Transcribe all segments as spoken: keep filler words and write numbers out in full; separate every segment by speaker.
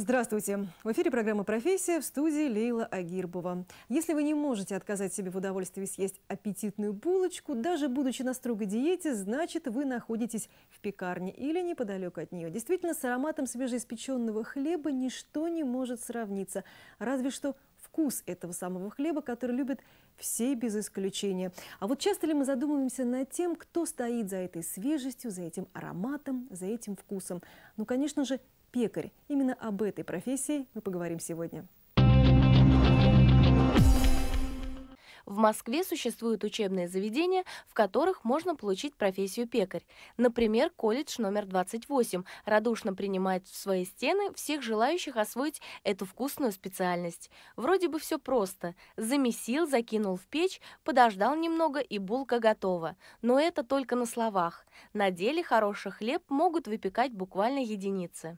Speaker 1: Здравствуйте! В эфире программа «Профессия», в студии Лейла Агирбова. Если вы не можете отказать себе в удовольствии съесть аппетитную булочку, даже будучи на строгой диете, значит, вы находитесь в пекарне или неподалеку от нее. Действительно, с ароматом свежеиспеченного хлеба ничто не может сравниться, разве что вкус этого самого хлеба, который любят все без исключения. А вот часто ли мы задумываемся над тем, кто стоит за этой свежестью, за этим ароматом, за этим вкусом? Ну, конечно же, пекарь. Именно об этой профессии мы поговорим сегодня.
Speaker 2: В Москве существуют учебные заведения, в которых можно получить профессию пекарь. Например, колледж номер двадцать восемь радушно принимает в свои стены всех желающих освоить эту вкусную специальность. Вроде бы все просто. Замесил, закинул в печь, подождал немного, и булка готова. Но это только на словах. На деле хороший хлеб могут выпекать буквально единицы.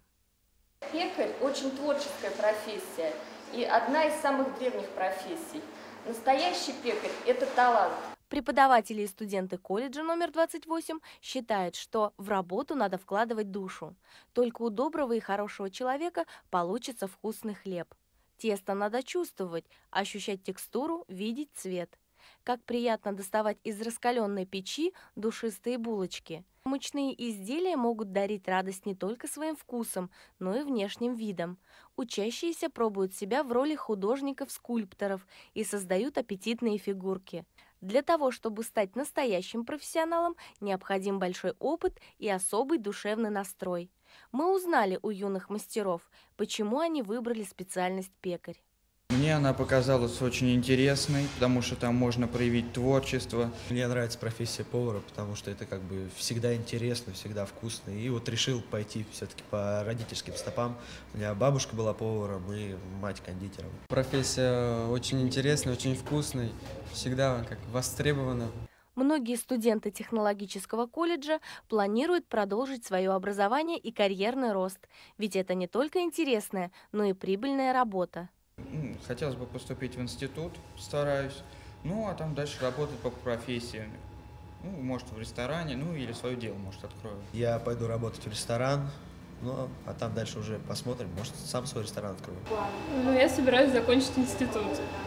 Speaker 3: Пекарь – очень творческая профессия и одна из самых древних профессий. Настоящий пекарь – это талант.
Speaker 2: Преподаватели и студенты колледжа номер двадцать восемь считают, что в работу надо вкладывать душу. Только у доброго и хорошего человека получится вкусный хлеб. Тесто надо чувствовать, ощущать текстуру, видеть цвет. Как приятно доставать из раскаленной печи душистые булочки. Мучные изделия могут дарить радость не только своим вкусом, но и внешним видом. Учащиеся пробуют себя в роли художников-скульпторов и создают аппетитные фигурки. Для того, чтобы стать настоящим профессионалом, необходим большой опыт и особый душевный настрой. Мы узнали у юных мастеров, почему они выбрали специальность пекарь.
Speaker 4: Мне она показалась очень интересной, потому что там можно проявить творчество.
Speaker 5: Мне нравится профессия повара, потому что это как бы всегда интересно, всегда вкусно. И вот решил пойти все-таки по родительским стопам. У меня бабушка была поваром и мать кондитером.
Speaker 6: Профессия очень интересная, очень вкусная, всегда как востребована.
Speaker 2: Многие студенты технологического колледжа планируют продолжить свое образование и карьерный рост. Ведь это не только интересная, но и прибыльная работа.
Speaker 4: Хотелось бы поступить в институт, стараюсь, ну а там дальше работать по профессии. Ну, может, в ресторане, ну или свое дело, может, открою.
Speaker 5: Я пойду работать в ресторан, ну а там дальше уже посмотрим, может, сам свой ресторан открою.
Speaker 7: Ну, я собираюсь закончить институт,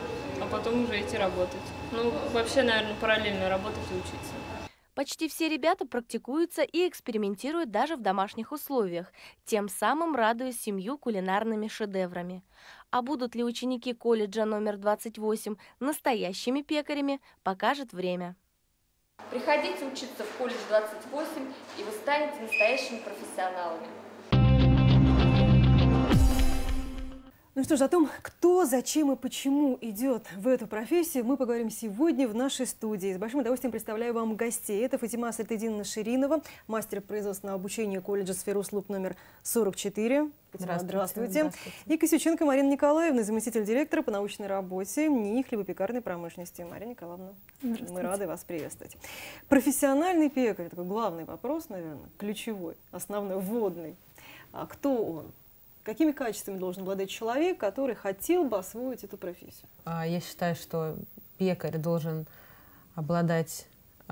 Speaker 7: а потом уже идти работать. Ну, вообще, наверное, параллельно работать и учиться.
Speaker 2: Почти все ребята практикуются и экспериментируют даже в домашних условиях, тем самым радуя семью кулинарными шедеврами. А будут ли ученики колледжа номер двадцать восемь настоящими пекарями, покажет время.
Speaker 3: Приходите учиться в колледж двадцать восемь, и вы станете настоящими профессионалами.
Speaker 1: Ну что ж, о том, кто, зачем и почему идет в эту профессию, мы поговорим сегодня в нашей студии. С большим удовольствием представляю вам гостей. Это Фатима Сальтыдиновна Ширинова, мастер производственного обучения колледжа «Сферуслуг» номер сорок четыре. Фатима, здравствуйте. Здравствуйте. Здравствуйте. И Косюченко Марина Николаевна, заместитель директора по научной работе НИИ хлебопекарной промышленности. Марина Николаевна, мы рады вас приветствовать. Профессиональный пекарь – такой главный вопрос, наверное, ключевой, основной, вводный. А кто он? Какими качествами должен обладать человек, который хотел бы освоить эту профессию?
Speaker 8: Я считаю, что пекарь должен обладать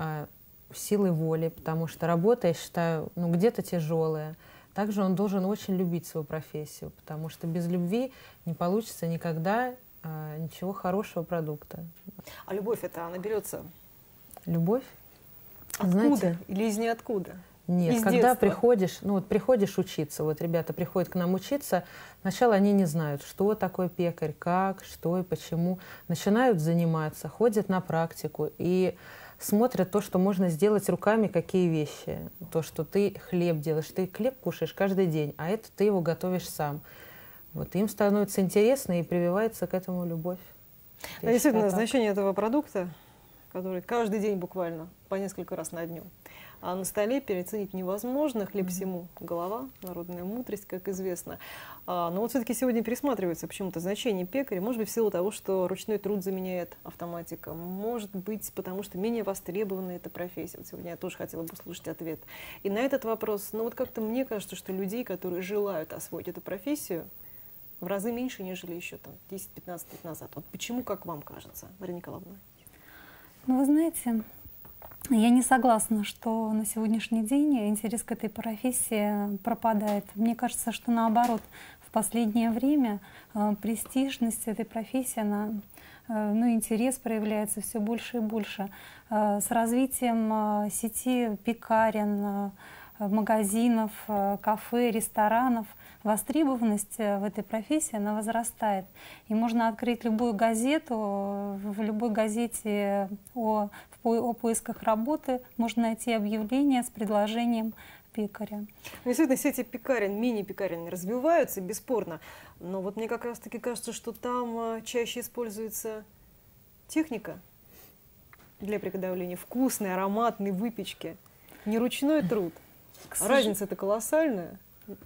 Speaker 8: силой воли, потому что работа, я считаю, ну, где-то тяжелая. Также он должен очень любить свою профессию, потому что без любви не получится никогда ничего хорошего продукта.
Speaker 1: А любовь это, она берется?
Speaker 8: Любовь?
Speaker 1: Откуда? Знаете, или из ниоткуда?
Speaker 8: Нет,
Speaker 1: Из
Speaker 8: когда
Speaker 1: детства.
Speaker 8: приходишь, ну вот приходишь учиться, вот ребята приходят к нам учиться, сначала они не знают, что такое пекарь, как, что и почему. Начинают заниматься, ходят на практику и смотрят то, что можно сделать руками, какие вещи. То, что ты хлеб делаешь, ты хлеб кушаешь каждый день, а это ты его готовишь сам. Вот им становится интересно и прививается к этому любовь.
Speaker 1: А действительно, значение этого продукта, который каждый день буквально по несколько раз на дню. А на столе переоценить невозможно. Хлеб всему голова, народная мудрость, как известно. А, но вот все-таки сегодня пересматривается почему-то значение пекаря. Может быть, в силу того, что ручной труд заменяет автоматика. Может быть, потому что менее востребована эта профессия. Вот сегодня я тоже хотела бы услышать ответ. И на этот вопрос, ну вот как-то мне кажется, что людей, которые желают освоить эту профессию, в разы меньше, нежели еще там десять-пятнадцать лет назад. Вот почему, как вам кажется, Марина Николаевна?
Speaker 9: Ну, вы знаете, я не согласна, что на сегодняшний день интерес к этой профессии пропадает. Мне кажется, что наоборот, в последнее время э, престижность этой профессии, она, э, ну, интерес проявляется все больше и больше. Э, с развитием э, сети пекарен, э, магазинов, э, кафе, ресторанов, востребованность в этой профессии, она возрастает. И можно открыть любую газету, в любой газете о, о поисках работы можно найти объявление с предложением пекаря.
Speaker 1: Действительно, сети пекарен, мини-пекарен развиваются, бесспорно. Но вот мне как раз-таки кажется, что там чаще используется техника для приготовления вкусной, ароматной выпечки. Не ручной труд. Разница-то колоссальная.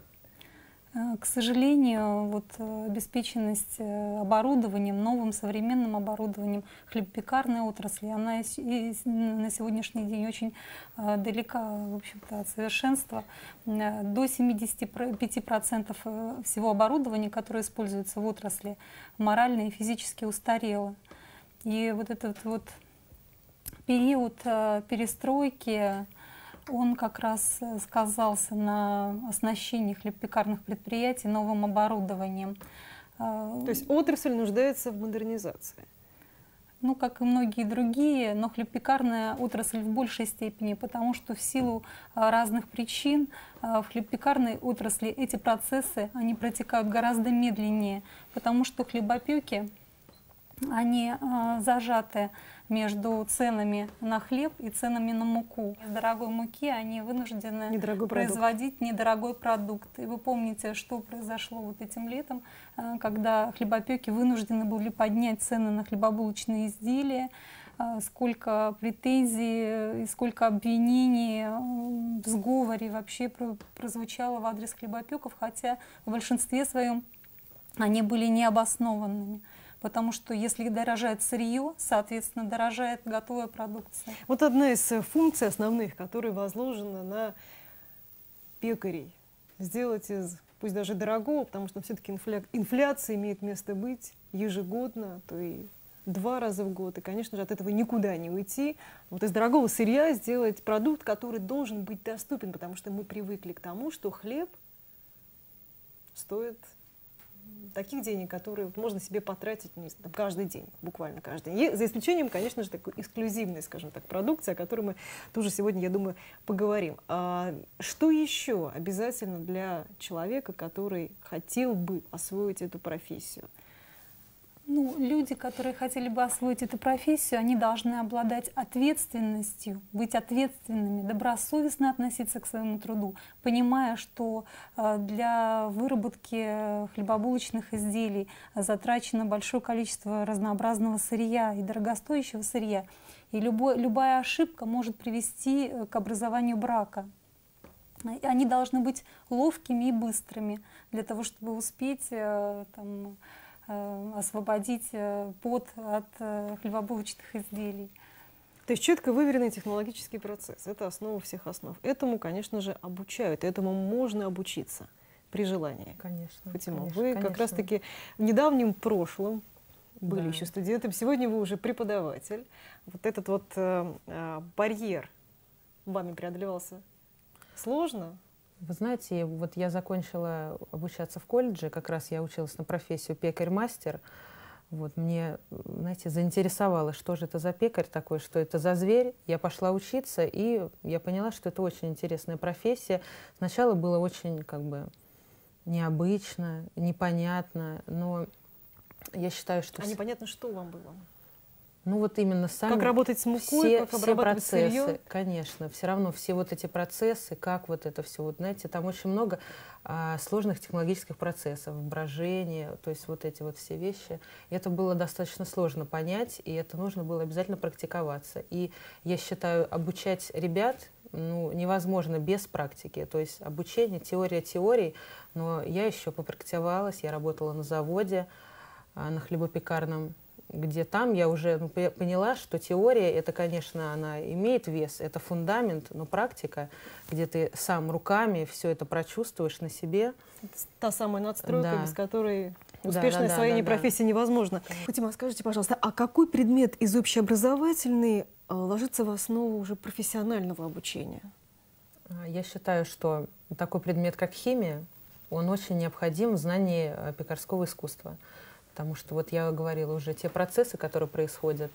Speaker 9: К сожалению, вот обеспеченность оборудованием, новым современным оборудованием хлебопекарной отрасли, она и на сегодняшний день очень далека, в общем-то, от совершенства. До семидесяти пяти процентов всего оборудования, которое используется в отрасли, морально и физически устарело. И вот этот вот период перестройки, он как раз сказался на оснащении хлебопекарных предприятий новым оборудованием.
Speaker 1: То есть отрасль нуждается в модернизации?
Speaker 9: Ну, как и многие другие, но хлебопекарная отрасль в большей степени, потому что в силу разных причин в хлебопекарной отрасли эти процессы, они протекают гораздо медленнее, потому что хлебопеки, они зажаты между ценами на хлеб и ценами на муку. Из дорогой муки они вынуждены
Speaker 1: недорогой
Speaker 9: производить
Speaker 1: продукт.
Speaker 9: недорогой продукт. И вы помните, что произошло вот этим летом, когда хлебопеки вынуждены были поднять цены на хлебобулочные изделия, сколько претензий и сколько обвинений в сговоре вообще прозвучало в адрес хлебопеков, хотя в большинстве своем они были необоснованными. Потому что если дорожает сырье, соответственно, дорожает готовая продукция.
Speaker 1: Вот одна из функций основных, которые возложены на пекарей. Сделать из, пусть даже дорогого, потому что все-таки инфля... инфляция имеет место быть ежегодно, то и два раза в год. И, конечно же, от этого никуда не уйти. Вот из дорогого сырья сделать продукт, который должен быть доступен, потому что мы привыкли к тому, что хлеб стоит таких денег, которые можно себе потратить не знаю, каждый день, буквально каждый день. И за исключением, конечно же, такой эксклюзивной, скажем так, продукции, о которой мы тоже сегодня, я думаю, поговорим. А что еще обязательно для человека, который хотел бы освоить эту профессию?
Speaker 9: Ну, люди, которые хотели бы освоить эту профессию, они должны обладать ответственностью, быть ответственными, добросовестно относиться к своему труду, понимая, что для выработки хлебобулочных изделий затрачено большое количество разнообразного сырья и дорогостоящего сырья. И любой, любая ошибка может привести к образованию брака. Они должны быть ловкими и быстрыми для того, чтобы успеть там, освободить пот от хлебобулочных изделий.
Speaker 1: То есть четко выверенный технологический процесс. Это основа всех основ. Этому, конечно же, обучают. Этому можно обучиться при желании.
Speaker 8: Конечно.
Speaker 1: Фатима,
Speaker 8: конечно,
Speaker 1: вы
Speaker 8: конечно.
Speaker 1: как раз-таки в недавнем прошлом были
Speaker 8: да.
Speaker 1: еще студентом, сегодня вы уже преподаватель. Вот этот вот э, барьер вами преодолевался сложно?
Speaker 8: Вы знаете, вот я закончила обучаться в колледже, как раз я училась на профессию пекарь-мастер. Вот мне, знаете, заинтересовало, что же это за пекарь такой, что это за зверь. Я пошла учиться, и я поняла, что это очень интересная профессия. Сначала было очень как бы необычно, непонятно, но я считаю, что...
Speaker 1: А непонятно, что вам было?
Speaker 8: Ну вот именно сами...
Speaker 1: Как работать с мукой,
Speaker 8: все,
Speaker 1: как
Speaker 8: все
Speaker 1: обрабатывать
Speaker 8: процессы,
Speaker 1: сырье?
Speaker 8: Конечно, все равно все вот эти процессы, как вот это все, вот знаете, там очень много а, сложных технологических процессов, брожения, то есть вот эти вот все вещи. И это было достаточно сложно понять, и это нужно было обязательно практиковаться. И я считаю, обучать ребят ну, невозможно без практики, то есть обучение, теория теорий, но я еще попрактиковалась, я работала на заводе, а, на хлебопекарном, где там я уже ну, поняла, что теория, это, конечно, она имеет вес, это фундамент, но практика, где ты сам руками все это прочувствуешь на себе.
Speaker 1: Та самая надстройка, да. без которой успешное
Speaker 8: да, да,
Speaker 1: освоение
Speaker 8: да, да,
Speaker 1: профессии
Speaker 8: да.
Speaker 1: невозможно. Фатима, скажите, пожалуйста, а какой предмет из общеобразовательной ложится в основу уже профессионального обучения?
Speaker 8: Я считаю, что такой предмет, как химия, он очень необходим в знании пекарского искусства. Потому что, вот я говорила уже, те процессы, которые происходят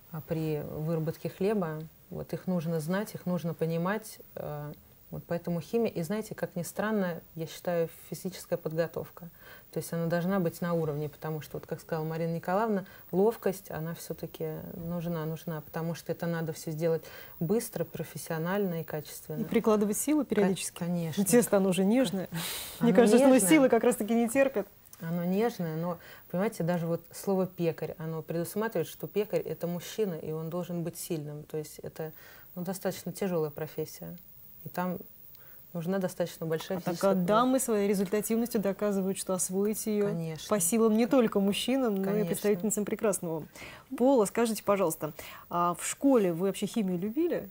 Speaker 8: при выработке хлеба, вот их нужно знать, их нужно понимать. Вот поэтому химия, и знаете, как ни странно, я считаю, физическая подготовка. То есть она должна быть на уровне, потому что, вот как сказала Марина Николаевна, ловкость, она все-таки нужна, нужна, потому что это надо все сделать быстро, профессионально и качественно.
Speaker 1: И прикладывать силы периодически.
Speaker 8: Конечно.
Speaker 1: Тесто, оно уже нежное.
Speaker 8: Оно
Speaker 1: Мне кажется, что
Speaker 8: нежное.
Speaker 1: силы как раз-таки не терпят.
Speaker 8: Оно нежное, но, понимаете, даже вот слово «пекарь», оно предусматривает, что пекарь — это мужчина, и он должен быть сильным. То есть это ну, достаточно тяжелая профессия. И там нужна достаточно большая
Speaker 1: а
Speaker 8: физическая
Speaker 1: так, а дамы своей результативностью доказывают, что освоить ее
Speaker 8: Конечно.
Speaker 1: по силам не только мужчинам, но
Speaker 8: Конечно.
Speaker 1: и представительницам прекрасного пола. Скажите, пожалуйста, а в школе вы вообще химию любили?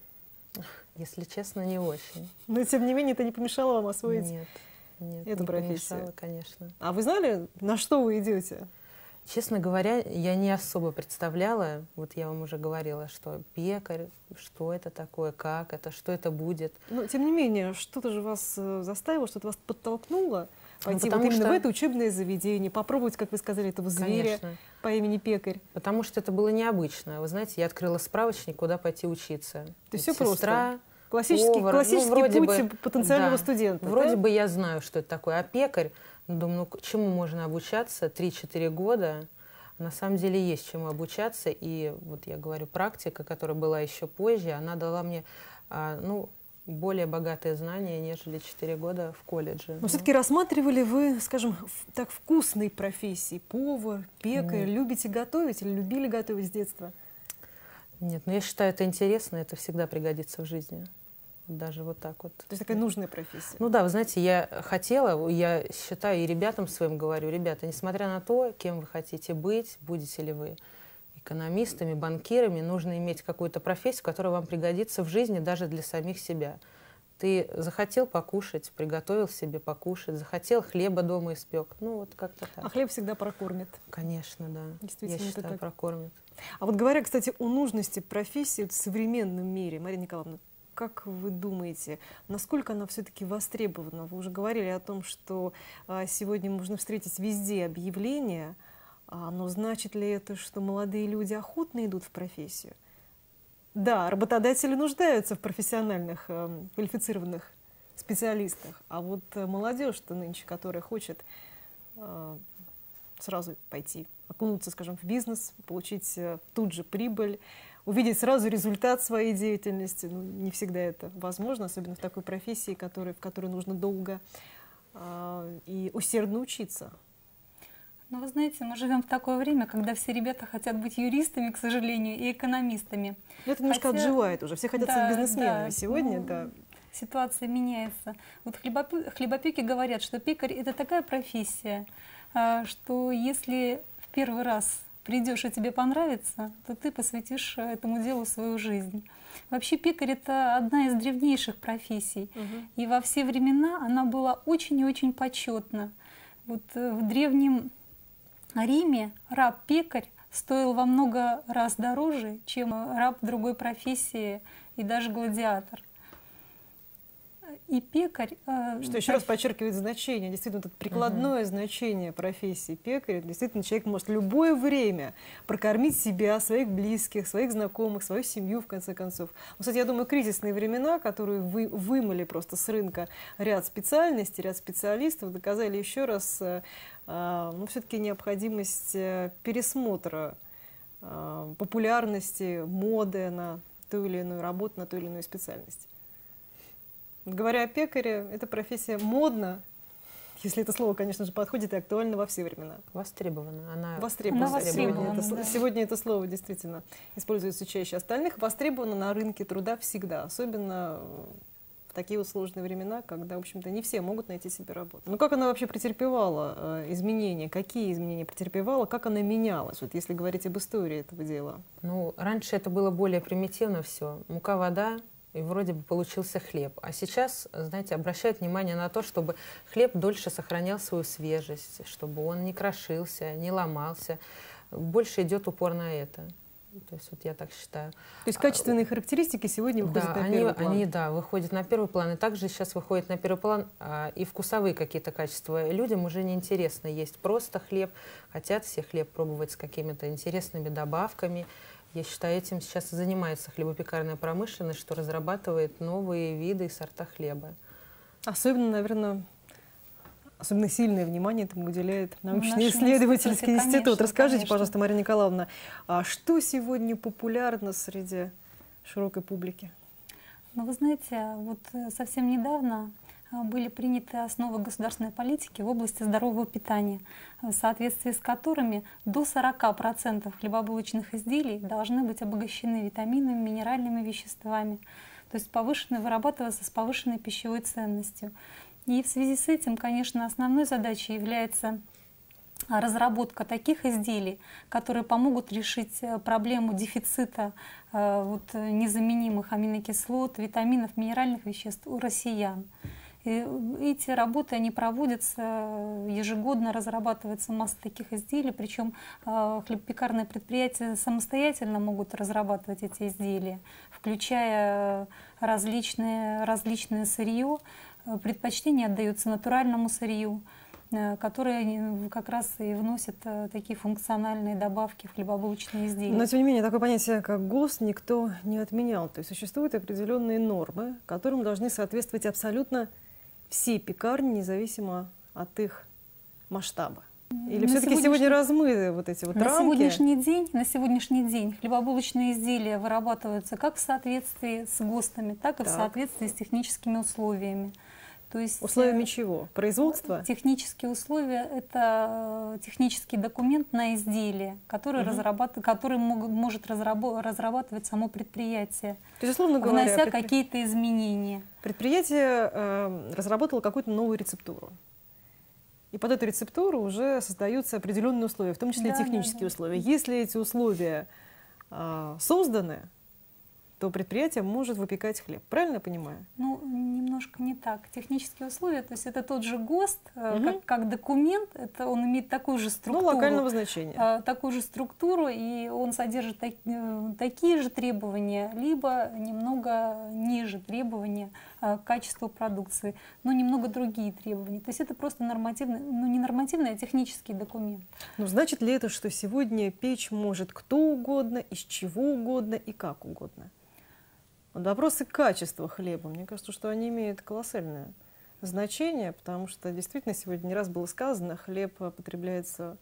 Speaker 8: Если честно, не очень.
Speaker 1: Но, тем не менее, это не помешало вам освоить
Speaker 8: Нет, нет,
Speaker 1: эту
Speaker 8: не
Speaker 1: профессию?
Speaker 8: помешало, конечно.
Speaker 1: А вы знали, на что вы идете?
Speaker 8: Честно говоря, я не особо представляла, вот я вам уже говорила, что пекарь, что это такое, как это, что это будет.
Speaker 1: Но, тем не менее, что-то же вас э, заставило, что-то вас подтолкнуло пойти
Speaker 8: потому
Speaker 1: вот именно
Speaker 8: что-
Speaker 1: в это учебное заведение, попробовать, как вы сказали, этого зверя
Speaker 8: Конечно.
Speaker 1: по имени Пекарь.
Speaker 8: Потому что это было необычно. Вы знаете, я открыла справочник, куда пойти учиться.
Speaker 1: То есть
Speaker 8: Вот
Speaker 1: все просто.
Speaker 8: сестра,
Speaker 1: Классический,
Speaker 8: повар,
Speaker 1: классический
Speaker 8: ну, вроде
Speaker 1: путь
Speaker 8: бы,
Speaker 1: потенциального
Speaker 8: да,
Speaker 1: студента.
Speaker 8: Вроде
Speaker 1: да?
Speaker 8: бы я знаю, что это такое. А пекарь, ну, думаю, ну, к чему можно обучаться три-четыре года? На самом деле есть чему обучаться. И вот я говорю, практика, которая была еще позже, она дала мне а, ну, более богатые знания, нежели четыре года в колледже.
Speaker 1: Но
Speaker 8: Ну,
Speaker 1: все-таки рассматривали вы, скажем, в- так вкусной профессии? Повар, пекарь?
Speaker 8: Нет.
Speaker 1: Любите готовить или любили готовить с детства?
Speaker 8: Нет, но я считаю, это интересно, это всегда пригодится в жизни. Даже вот так вот.
Speaker 1: То есть такая нужная профессия?
Speaker 8: Ну да, вы знаете, я хотела, я считаю и ребятам своим говорю, ребята, несмотря на то, кем вы хотите быть, будете ли вы экономистами, банкирами, нужно иметь какую-то профессию, которая вам пригодится в жизни даже для самих себя. Ты захотел покушать, приготовил себе покушать, захотел хлеба дома испек. Ну вот как-то так.
Speaker 1: А хлеб всегда прокормит.
Speaker 8: Конечно, да.
Speaker 1: Действительно,
Speaker 8: я
Speaker 1: это
Speaker 8: считаю,
Speaker 1: так.
Speaker 8: прокормит.
Speaker 1: А вот говоря, кстати, о нужности профессии вот в современном мире, Марина Николаевна, как вы думаете, насколько она все-таки востребована? Вы уже говорили о том, что а, сегодня можно встретить везде объявления, а, но значит ли это, что молодые люди охотно идут в профессию? Да, работодатели нуждаются в профессиональных, э, квалифицированных специалистах, а вот э, молодежь-то нынче, которая хочет э, сразу пойти, окунуться, скажем, в бизнес, получить э, тут же прибыль, увидеть сразу результат своей деятельности. Ну, не всегда это возможно, особенно в такой профессии, которой, в которой нужно долго э, и усердно учиться.
Speaker 9: Но вы знаете, мы живем в такое время, когда все ребята хотят быть юристами, к сожалению, и экономистами.
Speaker 1: Но это немножко
Speaker 9: Хотя-
Speaker 1: отживает уже. Все хотят
Speaker 9: Да,
Speaker 1: стать бизнесменами
Speaker 9: да,
Speaker 1: сегодня,
Speaker 9: ну,
Speaker 1: да.
Speaker 9: Ситуация меняется. Вот хлебопе- хлебопеки говорят, что пекарь — это такая профессия, а, что если в первый раз придешь и тебе понравится, то ты посвятишь этому делу свою жизнь. Вообще пекарь — это одна из древнейших профессий. И во все времена она была очень и очень почетна. Вот э, в древнем Риме раб-пекарь стоил во много раз дороже, чем раб другой профессии и даже гладиатор. И пекарь... э,
Speaker 1: Что еще раз подчеркивает значение, действительно, это прикладное значение профессии пекаря. Действительно, человек может в любое время прокормить себя, своих близких, своих знакомых, свою семью, в конце концов. Ну, кстати, я думаю, кризисные времена, которые вы, вымыли просто с рынка ряд специальностей, ряд специалистов, доказали еще раз, э, э, ну, все-таки необходимость э, пересмотра э, популярности, моды на ту или иную работу, на ту или иную специальность. Говоря о пекаре, эта профессия модна, если это слово, конечно же, подходит и актуально во все времена.
Speaker 8: Востребована. Она
Speaker 1: Востребована.
Speaker 9: Она
Speaker 1: Сегодня,
Speaker 9: востребована,
Speaker 1: это,
Speaker 9: да.
Speaker 1: сегодня это слово действительно используется чаще остальных. Востребована на рынке труда всегда, особенно в такие вот сложные времена, когда, в общем-то, не все могут найти себе работу. Ну как она вообще претерпевала э, изменения? Какие изменения претерпевала? Как она менялась? Вот если говорить об истории этого дела.
Speaker 8: Ну, раньше это было более примитивно все. Мука, вода, и вроде бы получился хлеб. А сейчас, знаете, обращают внимание на то, чтобы хлеб дольше сохранял свою свежесть, чтобы он не крошился, не ломался. Больше идет упор на это. То есть вот я так считаю.
Speaker 1: То есть качественные характеристики сегодня выходят
Speaker 8: да,
Speaker 1: на
Speaker 8: они,
Speaker 1: первый план?
Speaker 8: они, да, выходят на первый план. И также сейчас выходит на первый план а, и вкусовые какие-то качества. Людям уже не интересно есть просто хлеб. Хотят все хлеб пробовать с какими-то интересными добавками. Я считаю, этим сейчас и занимается хлебопекарная промышленность, что разрабатывает новые виды и сорта хлеба.
Speaker 1: Особенно, наверное, особенно сильное внимание этому уделяет
Speaker 9: институте,
Speaker 1: научно-исследовательский институт.
Speaker 9: конечно,
Speaker 1: Расскажите,
Speaker 9: конечно.
Speaker 1: пожалуйста, Марина Николаевна, а что сегодня популярно среди широкой публики?
Speaker 9: Ну, вы знаете, вот э, совсем недавно а, были приняты основы государственной политики в области здорового питания, в соответствии с которыми до сорока процентов хлебобулочных изделий должны быть обогащены витаминами, минеральными веществами, то есть повышенной, вырабатываться с повышенной пищевой ценностью. И в связи с этим, конечно, основной задачей является разработка таких изделий, которые помогут решить проблему дефицита э, вот, незаменимых аминокислот, витаминов, минеральных веществ у россиян. И эти работы, они проводятся ежегодно, разрабатывается масса таких изделий, причем э, хлебопекарные предприятия самостоятельно могут разрабатывать эти изделия, включая различные, различное сырье. Предпочтение отдается натуральному сырью, которые как раз и вносят такие функциональные добавки в хлебобулочные изделия.
Speaker 1: Но, тем не менее, такое понятие, как ГОСТ, никто не отменял. То есть существуют определенные нормы, которым должны соответствовать абсолютно все пекарни, независимо от их масштаба. Или все-таки сегодня размыты вот эти вот
Speaker 9: на
Speaker 1: рамки?
Speaker 9: Сегодняшний день, на сегодняшний день хлебобулочные изделия вырабатываются как в соответствии с ГОСТами, так и
Speaker 1: Так.
Speaker 9: в соответствии с техническими условиями. То есть,
Speaker 1: условиями чего? Производства?
Speaker 9: Технические условия — это технический документ на изделие, который,
Speaker 1: Угу.
Speaker 9: разрабат... который мог... может разрабо... разрабатывать само предприятие,
Speaker 1: То есть, условно говоря,
Speaker 9: внося
Speaker 1: предпри...
Speaker 9: какие-то изменения.
Speaker 1: предприятие э, разработало какую-то новую рецептуру. И под эту рецептуру уже создаются определенные условия, в том числе
Speaker 9: Да,
Speaker 1: и технические
Speaker 9: да, да.
Speaker 1: условия. Если эти условия э, созданы, то предприятие может выпекать хлеб. Правильно я понимаю?
Speaker 9: Ну, немножко не так. Технические условия, то есть это тот же ГОСТ, э,
Speaker 1: Мгм.
Speaker 9: как, как документ, это он имеет такую же структуру.
Speaker 1: Ну, локального значения.
Speaker 9: э, такую же структуру, и он содержит так- э, такие же требования, либо немного ниже требования э, к качеству продукции, но немного другие требования. То есть это просто нормативный, ну не нормативный, а технический документ.
Speaker 1: Ну, значит ли это, что сегодня печь может кто угодно, из чего угодно и как угодно? Вот вопросы качества хлеба, мне кажется, что они имеют колоссальное значение, потому что действительно сегодня не раз было сказано, хлеб потребляется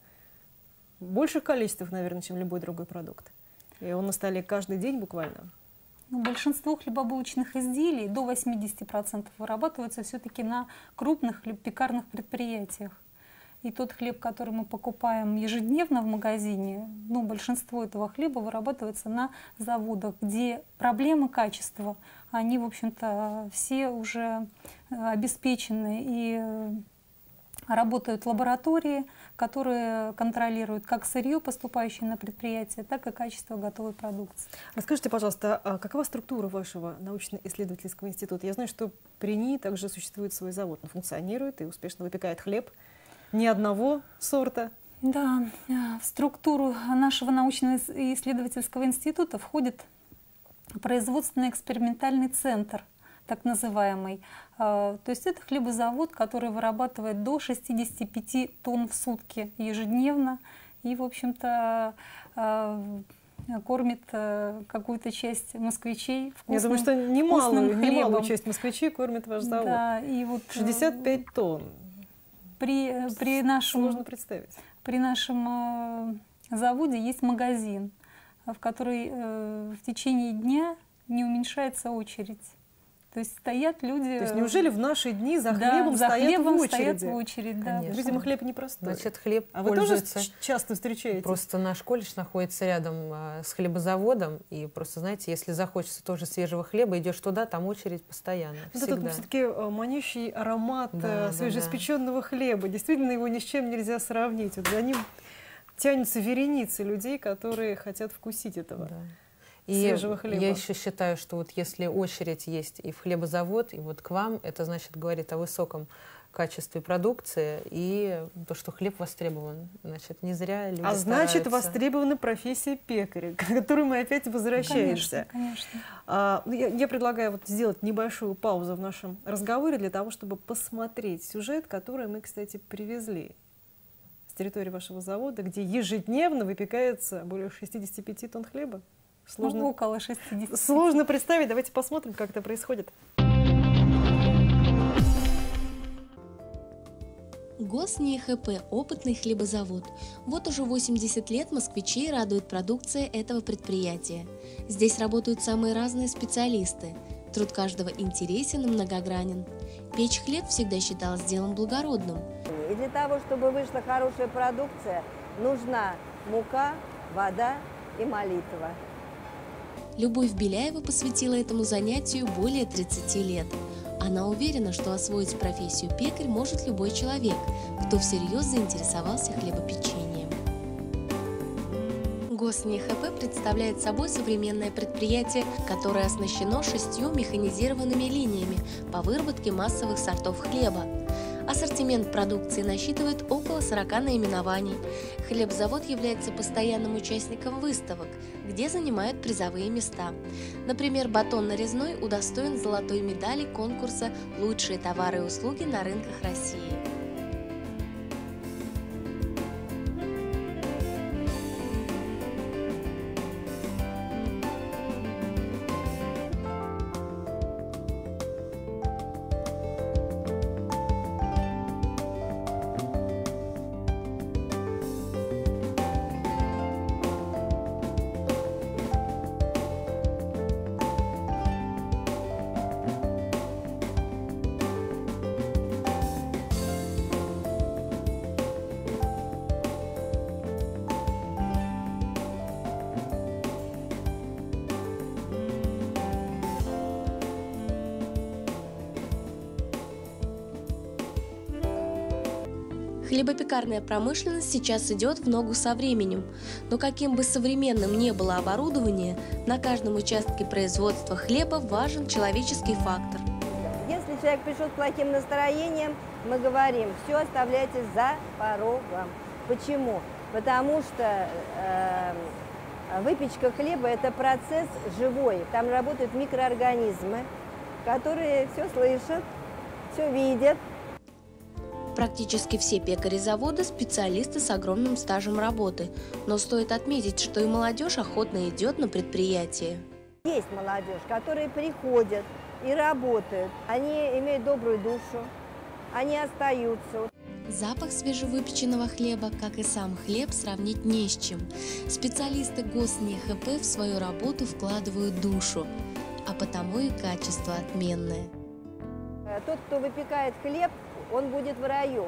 Speaker 1: в больших количествах, наверное, чем любой другой продукт. И он на столе каждый день буквально.
Speaker 9: Ну, большинство хлебобулочных изделий, до восьмидесяти процентов, вырабатываются все-таки на крупных хлебопекарных предприятиях. И тот хлеб, который мы покупаем ежедневно в магазине, ну, большинство этого хлеба вырабатывается на заводах, где проблемы качества, они, в общем-то, все уже обеспечены, и работают лаборатории, которые контролируют как сырье, поступающее на предприятие, так и качество готовой продукции.
Speaker 1: Расскажите, пожалуйста, а какова структура вашего научно-исследовательского института? Я знаю, что при ней также существует свой завод, он функционирует и успешно выпекает хлеб. Ни одного сорта.
Speaker 9: Да, в структуру нашего научно-исследовательского института входит производственно-экспериментальный центр, так называемый. То есть это хлебозавод, который вырабатывает до шестидесяти пяти тонн в сутки ежедневно и, в общем-то, кормит какую-то часть москвичей вкусным,
Speaker 1: Я думаю, что немалую, немалую
Speaker 9: хлебом.
Speaker 1: часть москвичей кормит ваш завод.
Speaker 9: Да, и вот
Speaker 1: шестьдесят пять тонн.
Speaker 9: При, при, нашем,
Speaker 1: Сложно представить.
Speaker 9: при нашем э, заводе есть магазин, в который э, в течение дня не уменьшается очередь. То есть стоят люди...
Speaker 1: То есть неужели в наши дни за
Speaker 9: да,
Speaker 1: хлебом
Speaker 9: за
Speaker 1: стоят
Speaker 9: хлебом
Speaker 1: в очереди?
Speaker 9: стоят в очередь, да.
Speaker 8: Конечно.
Speaker 1: Видимо, хлеб непростой.
Speaker 8: Значит, хлеб
Speaker 1: А вы тоже
Speaker 8: пользуется...
Speaker 1: ч- часто встречаете?
Speaker 8: Просто наш колледж находится рядом а, с хлебозаводом, и просто, знаете, если захочется тоже свежего хлеба, идешь туда, там очередь постоянно,
Speaker 1: Вот
Speaker 8: всегда.
Speaker 1: этот все-таки манящий аромат
Speaker 8: Да,
Speaker 1: э,
Speaker 8: да,
Speaker 1: свежеиспеченного хлеба. Действительно, его ни с чем нельзя сравнить. Вот за ним тянутся вереницы людей, которые хотят вкусить этого.
Speaker 8: Да. И
Speaker 1: свежего хлеба.
Speaker 8: я еще считаю, что вот если очередь есть и в хлебозавод, и вот к вам, это значит говорит о высоком качестве продукции и то, что хлеб востребован. Значит, не зря люди
Speaker 1: А значит,
Speaker 8: стараются.
Speaker 1: востребована профессия пекаря, к которой мы опять возвращаемся.
Speaker 9: Конечно, конечно.
Speaker 1: А, я, я предлагаю вот сделать небольшую паузу в нашем разговоре для того, чтобы посмотреть сюжет, который мы, кстати, привезли с территории вашего завода, где ежедневно выпекается более шестидесяти пяти тонн хлеба. Сложно,
Speaker 9: Ну, около шестидесяти.
Speaker 1: Сложно представить. Давайте посмотрим, как это происходит.
Speaker 2: ГосНИХП – опытный хлебозавод. Вот уже восемьдесят лет москвичей радует продукция этого предприятия. Здесь работают самые разные специалисты. Труд каждого интересен и многогранен. Печь хлеб всегда считалось делом благородным.
Speaker 10: И для того, чтобы вышла хорошая продукция, нужна мука, вода и молитва.
Speaker 2: Любовь Беляева посвятила этому занятию более тридцати лет. Она уверена, что освоить профессию пекарь может любой человек, кто всерьез заинтересовался хлебопечением. ГосНИХП представляет собой современное предприятие, которое оснащено шестью механизированными линиями по выработке массовых сортов хлеба. Ассортимент продукции насчитывает около сорока наименований. Хлебзавод является постоянным участником выставок, где занимают призовые места. Например, батон нарезной удостоен золотой медали конкурса «Лучшие товары и услуги на рынках России». Хлебопекарная промышленность сейчас идет в ногу со временем, но каким бы современным ни было оборудование, на каждом участке производства хлеба важен человеческий фактор.
Speaker 10: Если человек пришел с плохим настроением, мы говорим, все оставляйте за порогом. Почему? Потому что э, выпечка хлеба – это процесс живой. Там работают микроорганизмы, которые все слышат, все видят.
Speaker 2: Практически все пекари завода – специалисты с огромным стажем работы, но стоит отметить, что и молодежь охотно идет на предприятие.
Speaker 10: Есть молодежь, которые приходят и работают, они имеют добрую душу, они остаются.
Speaker 2: Запах свежевыпеченного хлеба, как и сам хлеб, сравнить не с чем. Специалисты ГосНИХП в свою работу вкладывают душу, а потому и качество отменное.
Speaker 10: Тот, кто выпекает хлеб, он будет в раю.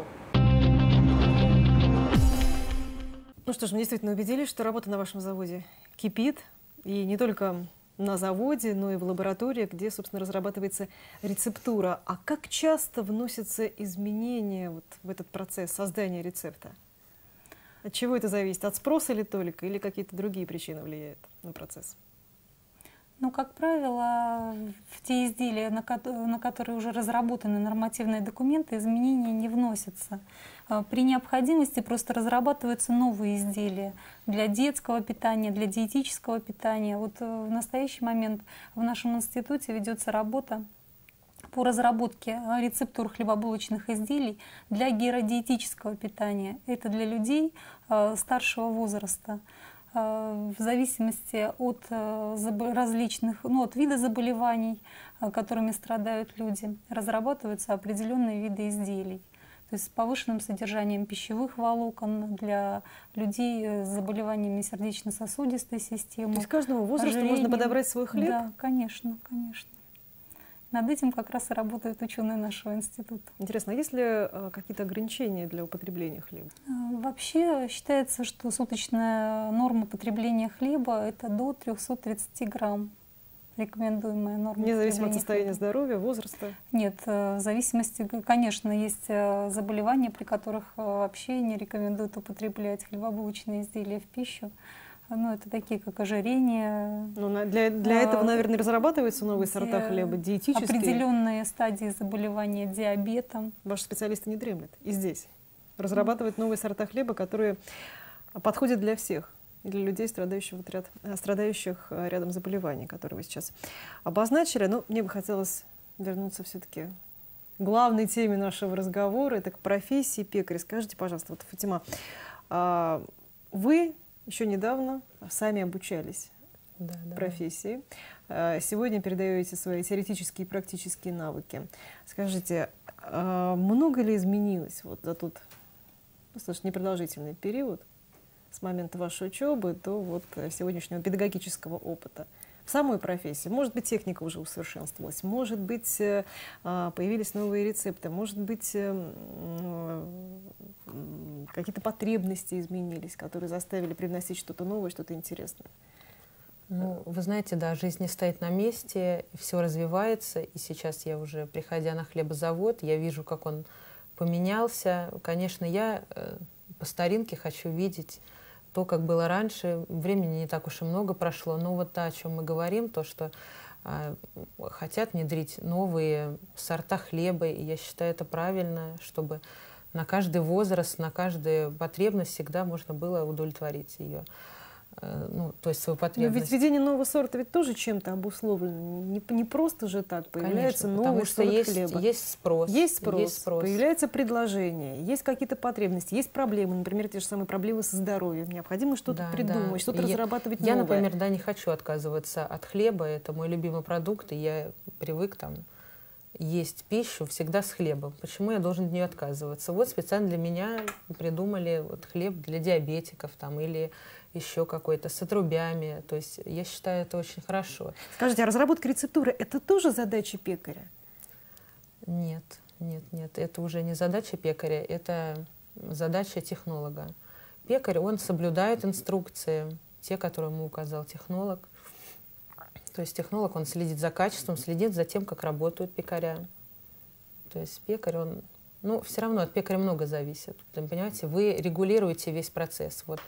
Speaker 1: Ну что ж, мы действительно убедились, что работа на вашем заводе кипит. И не только на заводе, но и в лаборатории, где, собственно, разрабатывается рецептура. А как часто вносятся изменения вот в этот процесс создания рецепта? От чего это зависит? От спроса ли только? Или какие-то другие причины влияют на процесс?
Speaker 9: Ну, как правило, в те изделия, на которые уже разработаны нормативные документы, изменения не вносятся. При необходимости просто разрабатываются новые изделия для детского питания, для диетического питания. Вот в настоящий момент в нашем институте ведется работа по разработке рецептур хлебобулочных изделий для геродиетического питания. Это для людей старшего возраста. В зависимости от различных, ну, от вида заболеваний, которыми страдают люди, разрабатываются определенные виды изделий. То есть с повышенным содержанием пищевых волокон для людей с заболеваниями сердечно-сосудистой системы.
Speaker 1: То есть каждому возрасту можно подобрать свой хлеб?
Speaker 9: Да, конечно, конечно. Над этим как раз и работают ученые нашего института.
Speaker 1: Интересно, а есть ли какие-то ограничения для употребления хлеба?
Speaker 9: Вообще считается, что суточная норма потребления хлеба – это до трёхсот тридцати грамм. Рекомендуемая норма.
Speaker 1: Независимо от состояния здоровья, возраста?
Speaker 9: Нет, в зависимости, конечно, есть заболевания, при которых вообще не рекомендуют употреблять хлебобулочные изделия в пищу. Ну, это такие, как ожирение.
Speaker 1: Ну, на- для, для этого, наверное, разрабатываются новые сорта
Speaker 9: Ди-
Speaker 1: хлеба, диетические.
Speaker 9: Определенные стадии заболевания диабетом.
Speaker 1: Ваши специалисты не дремлют и здесь. Разрабатывают новые сорта хлеба, которые подходят для всех. И для людей, страдающих, вот ряд, страдающих э, рядом заболеваний, которые вы сейчас обозначили. Но мне бы хотелось вернуться все-таки к главной теме нашего разговора. Это к профессии пекаря. Скажите, пожалуйста, вот, Фатима, а вы еще недавно сами обучались
Speaker 8: Да, да.
Speaker 1: профессии. А сегодня передаете свои теоретические и практические навыки. Скажите, а много ли изменилось вот за тот достаточно непродолжительный период с момента вашей учебы до вот сегодняшнего педагогического опыта в самой профессии? Может быть, техника уже усовершенствовалась, может быть, э, а, появились новые рецепты, может быть, э, м, какие-то потребности изменились, которые заставили привносить что-то новое, что-то интересное.
Speaker 8: Ну, вы знаете, да, жизнь не стоит на месте, все развивается, и сейчас я уже, приходя на хлебозавод, я вижу, как он поменялся. Конечно, я э, по старинке хочу видеть то, как было раньше. Времени не так уж и много прошло, но вот то, о чем мы говорим, то, что э, хотят внедрить новые сорта хлеба, и я считаю это правильно, чтобы на каждый возраст, на каждую потребность всегда можно было удовлетворить ее. Ну, то есть свою потребность.
Speaker 1: Но ведь введение нового сорта ведь тоже чем-то обусловлено. Не, не просто же так появляется
Speaker 8: Конечно,
Speaker 1: новый
Speaker 8: потому что
Speaker 1: сорт
Speaker 8: есть,
Speaker 1: хлеба.
Speaker 8: есть спрос.
Speaker 1: Есть спрос,
Speaker 8: есть спрос.
Speaker 1: появляется предложение, есть какие-то потребности, есть проблемы, например, те же самые проблемы со здоровьем. Необходимо что-то
Speaker 8: Да,
Speaker 1: придумать,
Speaker 8: да.
Speaker 1: что-то
Speaker 8: Я-
Speaker 1: разрабатывать
Speaker 8: Я,
Speaker 1: новое.
Speaker 8: например, да, не хочу отказываться от хлеба. Это мой любимый продукт, и я привык там есть пищу всегда с хлебом. Почему я должен от нее отказываться? Вот специально для меня придумали вот хлеб для диабетиков там, или еще какой-то с отрубями. То есть я считаю это очень хорошо.
Speaker 1: Скажите, а разработка рецептуры – это тоже задача пекаря?
Speaker 8: Нет, нет, нет. Это уже не задача пекаря, это задача технолога. Пекарь, он соблюдает инструкции, те, которые ему указал технолог. То есть технолог, он следит за качеством, следит за тем, как работают пекаря. То есть пекарь, он... Ну, все равно от пекаря много зависит. Вы понимаете, вы регулируете весь процесс. Вот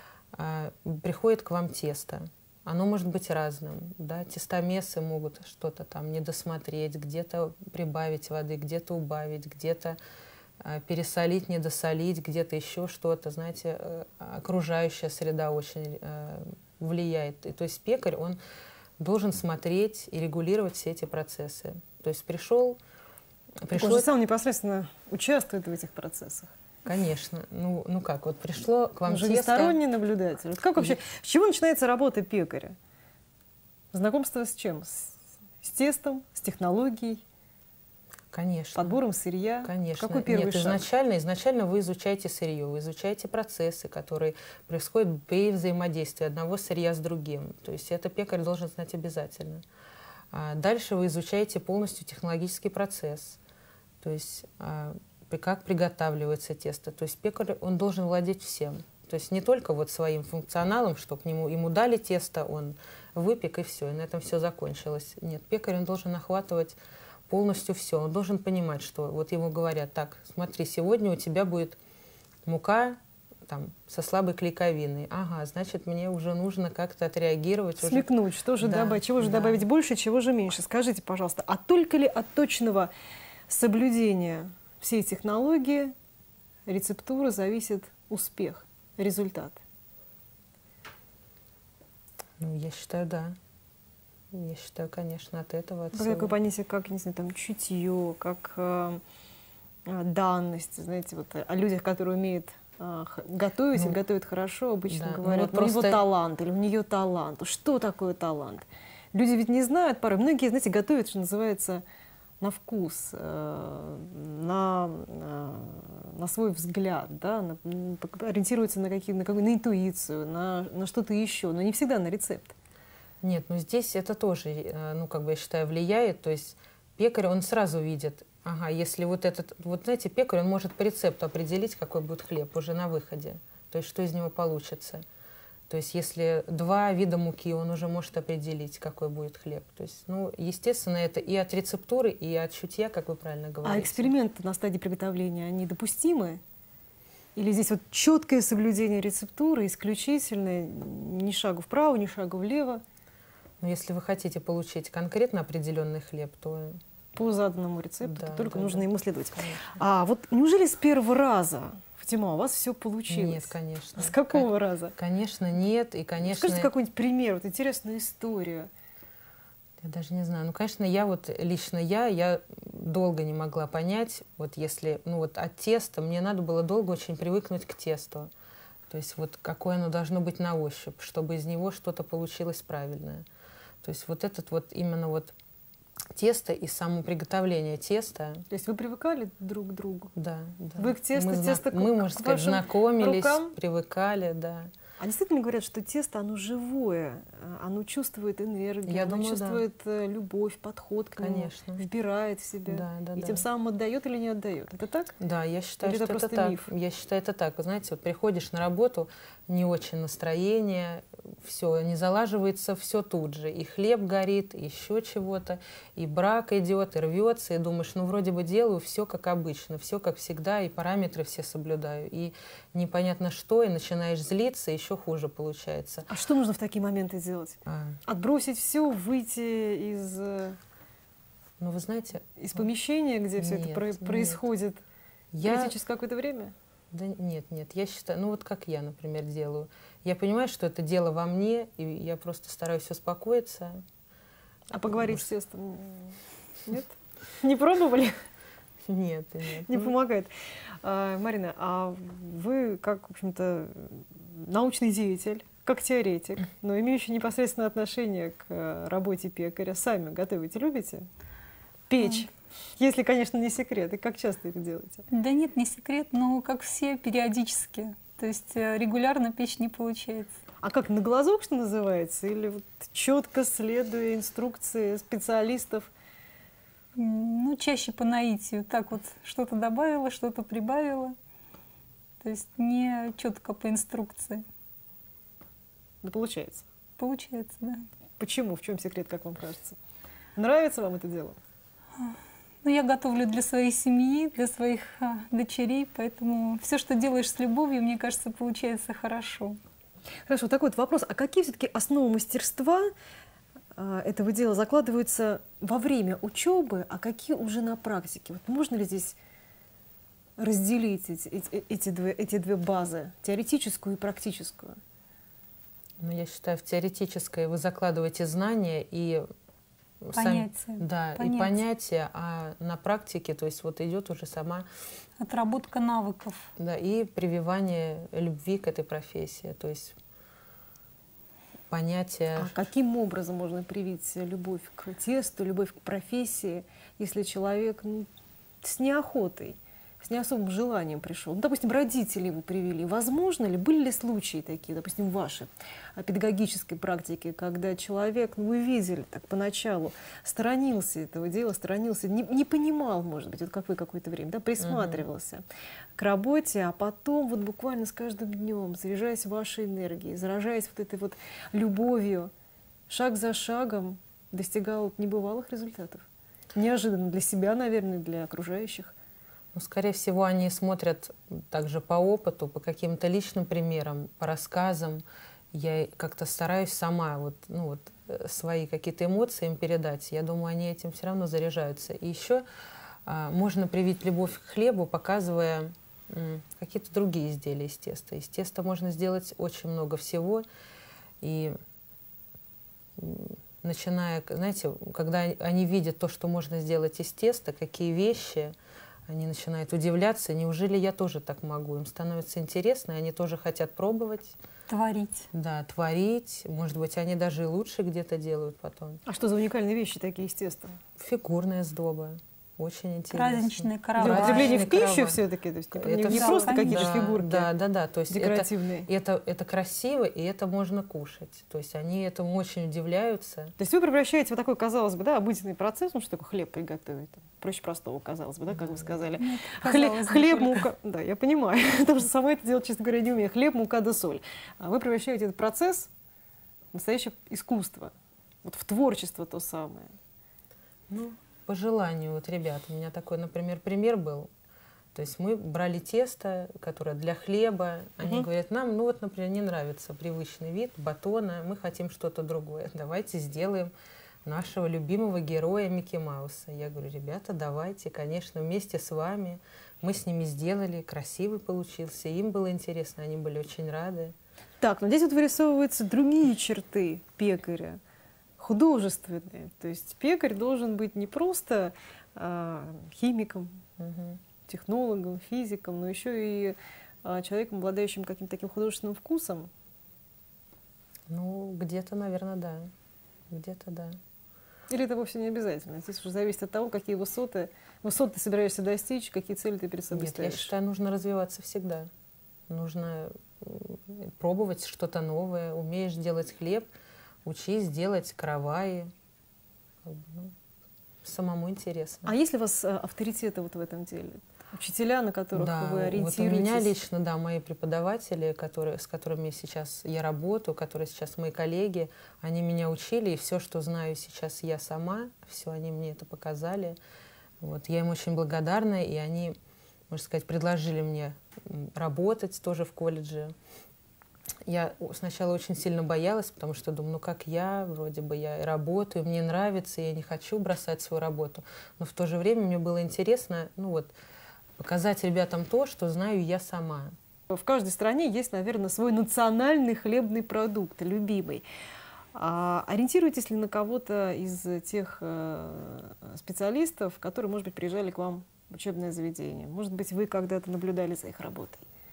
Speaker 8: а, приходит к вам тесто. Оно может быть разным. Да? Тестомесы могут что-то там не досмотреть, где-то прибавить воды, где-то убавить, где-то а, пересолить, недосолить, где-то еще что-то. Знаете, э, окружающая среда очень э, влияет. И, то есть пекарь, он должен смотреть и регулировать все эти процессы. То есть пришел...
Speaker 1: Он же сам непосредственно участвует в этих процессах.
Speaker 8: Конечно. Ну, ну как, вот пришло к вам
Speaker 1: Он же
Speaker 8: тесто...
Speaker 1: не сторонний наблюдатель. Вот как вообще, с чего начинается работа пекаря? Знакомство с чем? С, с тестом, с технологией,
Speaker 8: Конечно.
Speaker 1: подбором сырья?
Speaker 8: Конечно.
Speaker 1: Какой первый
Speaker 8: Нет,
Speaker 1: шаг?
Speaker 8: изначально, изначально вы изучаете сырье, вы изучаете процессы, которые происходят при взаимодействии одного сырья с другим. То есть это пекарь должен знать обязательно. А дальше вы изучаете полностью технологический процесс. То есть а, как приготавливается тесто. То есть пекарь, он должен владеть всем. То есть не только вот своим функционалом, что к нему ему дали тесто, он выпек и все, и на этом все закончилось. Нет, пекарь, он должен охватывать полностью все. Он должен понимать, что вот ему говорят: так, смотри, сегодня у тебя будет мука там, со слабой клейковиной. Ага, значит, мне уже нужно как-то отреагировать.
Speaker 1: Смекнуть, что же
Speaker 8: Да,
Speaker 1: добавить, чего же
Speaker 8: да.
Speaker 1: добавить больше, чего же меньше. Скажите, пожалуйста, а только ли от точного соблюдения всей технологии, рецептуры зависит успех, результат?
Speaker 8: Ну, я считаю, да. Я считаю, конечно, от этого. От
Speaker 1: Такое
Speaker 8: всего.
Speaker 1: понятие, как, не знаю, там, чутье, как э, э, данность, знаете, вот о людях, которые умеют э, х- готовить,
Speaker 8: Ну,
Speaker 1: и готовят хорошо, обычно
Speaker 8: да, ну
Speaker 1: говорят,
Speaker 8: вот
Speaker 1: «Ну, у него
Speaker 8: просто-
Speaker 1: талант, или у нее талант. Что такое талант? Люди ведь не знают порой. Многие, знаете, готовят, что называется, на вкус, э, на, э, на свой взгляд, да, на- м, ориентируются на, какие, на, какую, на интуицию, на, на что-то еще, но не всегда на рецепт.
Speaker 8: Нет, ну здесь это тоже, э, ну, как бы, я считаю, влияет. То есть пекарь, он сразу видит, ага, если вот этот, вот знаете, пекарь, он может по рецепту определить, какой будет хлеб уже на выходе. То есть что из него получится. То есть если два вида муки, он уже может определить, какой будет хлеб. То есть, ну, естественно, это и от рецептуры, и от чутья, как вы правильно говорите.
Speaker 1: А эксперименты на стадии приготовления, они допустимы? Или здесь вот четкое соблюдение рецептуры, исключительное, ни шагу вправо, ни шагу влево?
Speaker 8: Но если вы хотите получить конкретно определенный хлеб, то...
Speaker 1: По заданному рецепту,
Speaker 8: Да,
Speaker 1: только
Speaker 8: да,
Speaker 1: нужно
Speaker 8: да.
Speaker 1: ему следовать.
Speaker 8: Конечно.
Speaker 1: А вот неужели с первого раза, Фатима, у вас все получилось?
Speaker 8: Нет, конечно.
Speaker 1: С какого
Speaker 8: Кон-
Speaker 1: раза?
Speaker 8: Конечно, нет. И, конечно...
Speaker 1: Скажите какой-нибудь пример, вот интересную историю.
Speaker 8: Я даже не знаю. Ну, конечно, я вот, лично я, я долго не могла понять, вот если, ну вот от теста, мне надо было долго очень привыкнуть к тесту. То есть вот какое оно должно быть на ощупь, чтобы из него что-то получилось правильное. То есть вот этот вот именно вот тесто и само приготовление теста.
Speaker 1: То есть вы привыкали друг к другу?
Speaker 8: Да, да.
Speaker 1: Вы к тесту,
Speaker 8: мы, зна-
Speaker 1: тесто к-
Speaker 8: мы,
Speaker 1: к
Speaker 8: можно сказать,
Speaker 1: вашим
Speaker 8: знакомились,
Speaker 1: рукам?
Speaker 8: привыкали, да.
Speaker 1: А действительно говорят, что тесто, оно живое, оно чувствует энергию,
Speaker 8: Я
Speaker 1: оно
Speaker 8: думаю, да.
Speaker 1: чувствует э, любовь, подход к нему,
Speaker 8: Конечно.
Speaker 1: вбирает в себя.
Speaker 8: Да, да,
Speaker 1: и
Speaker 8: да.
Speaker 1: тем самым отдает или не отдает. Это так?
Speaker 8: Да, я считаю,
Speaker 1: Или это
Speaker 8: что это
Speaker 1: просто
Speaker 8: так.
Speaker 1: миф?
Speaker 8: Я считаю, это так. Вы знаете, вот приходишь на работу, не очень настроение, все, не залаживается все тут же. И хлеб горит, и еще чего-то, и брак идет, и рвется, и думаешь, ну вроде бы делаю все как обычно, все как всегда, и параметры все соблюдаю. И непонятно что, и начинаешь злиться, еще хуже получается.
Speaker 1: А что нужно в такие моменты делать?
Speaker 8: А,
Speaker 1: Отбросить все, выйти из, э,
Speaker 8: ну вы знаете,
Speaker 1: из помещения, где все это
Speaker 8: нет,
Speaker 1: про-
Speaker 8: нет.
Speaker 1: происходит,
Speaker 8: я...
Speaker 1: через какое-то время?
Speaker 8: Да нет, нет, я считаю, ну вот как я, например, делаю. Я понимаю, что это дело во мне, и я просто стараюсь успокоиться.
Speaker 1: А поговорить с тестом? Нет? Не пробовали?
Speaker 8: Нет, нет.
Speaker 1: Не
Speaker 8: ну,
Speaker 1: помогает. А, Марина, а вы, как, в общем-то, научный деятель, как теоретик, но имеющий непосредственное отношение к работе пекаря, сами готовить любите? Печь? Если, конечно, не секрет. И как часто это делаете?
Speaker 9: Да нет, не секрет, но как все, периодически. То есть э, регулярно печь не получается.
Speaker 1: А как, на глазок, что называется? Или вот четко следуя инструкции специалистов?
Speaker 9: М, Ну, чаще по наитию. Так вот, что-то добавила, что-то прибавила. То есть не четко по инструкции.
Speaker 1: Да получается.
Speaker 9: Получается, да.
Speaker 1: Почему? В чем секрет, как вам кажется? Нравится вам это дело?
Speaker 9: Ну, я готовлю для своей семьи, для своих а, дочерей, поэтому все, что делаешь с любовью, мне кажется, получается хорошо.
Speaker 1: Хорошо, такой вот вопрос. А какие все-таки основы мастерства а, этого дела закладываются во время учебы, а какие уже на практике? Вот можно ли здесь разделить эти, эти, эти, две, эти две базы, теоретическую и практическую?
Speaker 8: Ну, я считаю, в теоретической вы закладываете знания и
Speaker 9: Понятия.
Speaker 8: сами- да,
Speaker 9: Понятия.
Speaker 8: и понятия, а на практике, то есть вот идет уже сама,
Speaker 9: Отработка навыков.
Speaker 8: да, и прививание любви к этой профессии, то есть понятие.
Speaker 1: А каким образом можно привить любовь к тесту, любовь к профессии, если человек ну, с неохотой, с не особым желанием пришел? Ну, допустим, родители его привели. Возможно ли, были ли случаи такие, допустим, в вашей педагогической практике, когда человек, ну, вы видели так поначалу, сторонился этого дела, сторонился, не, не понимал, может быть, вот как вы какое-то время, да, присматривался uh-huh. к работе, а потом вот буквально с каждым днем, заряжаясь вашей энергией, заражаясь вот этой вот любовью, шаг за шагом достигал небывалых результатов. Неожиданно для себя, наверное, для окружающих.
Speaker 8: Ну, скорее всего, они смотрят также по опыту, по каким-то личным примерам, по рассказам. Я как-то стараюсь сама вот, ну, вот, свои какие-то эмоции им передать. Я думаю, они этим все равно заряжаются. И еще а, можно привить любовь к хлебу, показывая м, какие-то другие изделия из теста. Из теста можно сделать очень много всего. И м, начиная, знаете, когда они видят то, что можно сделать из теста, какие вещи, они начинают удивляться, неужели я тоже так могу? Им становится интересно, и они тоже хотят пробовать.
Speaker 9: Творить.
Speaker 8: Да, творить. Может быть, они даже и лучше где-то делают потом.
Speaker 1: А что за уникальные вещи такие, естественно?
Speaker 8: Фигурная сдоба. Очень интересно.
Speaker 9: Праздничные караваны.
Speaker 1: Для употребления в пищу
Speaker 8: караван.
Speaker 1: все-таки, то есть
Speaker 8: Это
Speaker 1: не, не
Speaker 8: всё-
Speaker 1: просто какие-то
Speaker 8: да,
Speaker 1: фигурки
Speaker 8: Да, да, да. То есть
Speaker 1: декоративные.
Speaker 8: Это, это, это красиво, и это можно кушать. То есть они этому очень удивляются.
Speaker 1: То есть вы превращаете вот такой, казалось бы, да, обыденный процесс, ну что такое хлеб приготовить, там, проще простого, казалось бы, да, как вы сказали.
Speaker 9: Нет,
Speaker 1: Хлеб,
Speaker 9: казалось бы,
Speaker 1: хлеб
Speaker 9: только.
Speaker 1: мука, да, я понимаю, потому что сама это делать, честно говоря, не умею. Хлеб, мука да соль. А вы превращаете этот процесс в настоящее искусство, вот в творчество то самое.
Speaker 8: Ну, по желанию вот ребят. У меня такой, например, пример был. То То есть мы брали тесто, которое для хлеба. Они
Speaker 1: Мгм.
Speaker 8: говорят, нам, ну вот, например, не нравится привычный вид батона, мы хотим что-то другое. Давайте сделаем нашего любимого героя Микки Мауса. Я говорю, ребята, давайте, конечно, вместе с вами. Мы с ними сделали, красивый получился, им было интересно, они были очень рады.
Speaker 1: Так, но здесь вот вырисовываются другие черты пекаря, художественные. То есть пекарь должен быть не просто а, химиком,
Speaker 8: Мгм.
Speaker 1: технологом, физиком, но еще и а, человеком, обладающим каким-то таким художественным вкусом.
Speaker 8: Ну, где-то, наверное, да. Где-то да.
Speaker 1: Или это вовсе не обязательно? Здесь уже зависит от того, какие высоты, высот ты собираешься достичь, какие цели ты перед собой
Speaker 8: Нет, я
Speaker 1: ставишь.
Speaker 8: считаю, нужно развиваться всегда. Нужно м, пробовать что-то новое. Умеешь делать хлеб, учись делать караваи. Как бы, ну, самому интересно.
Speaker 1: А есть ли у вас а, авторитеты вот в этом деле? Учителя, на которых
Speaker 8: Да,
Speaker 1: вы
Speaker 8: вот у
Speaker 1: ориентируетесь?
Speaker 8: меня лично, да, мои преподаватели, которые, с которыми сейчас я работаю, которые сейчас мои коллеги, они меня учили, и все, что знаю сейчас я сама, все они мне это показали. Вот, я им очень благодарна, и они, можно сказать, предложили мне м, работать тоже в колледже. Я о- сначала очень сильно боялась, потому что думаю, ну как я, вроде бы я и работаю, мне нравится, я не хочу бросать свою работу. Но в то же время мне было интересно, ну вот, показать ребятам то, что знаю я сама.
Speaker 1: В каждой стране есть, наверное, свой национальный хлебный продукт, любимый. А ориентируетесь ли на кого-то из тех э, специалистов, которые, может быть, приезжали к вам в учебное заведение? Может быть, вы когда-то наблюдали за их работой?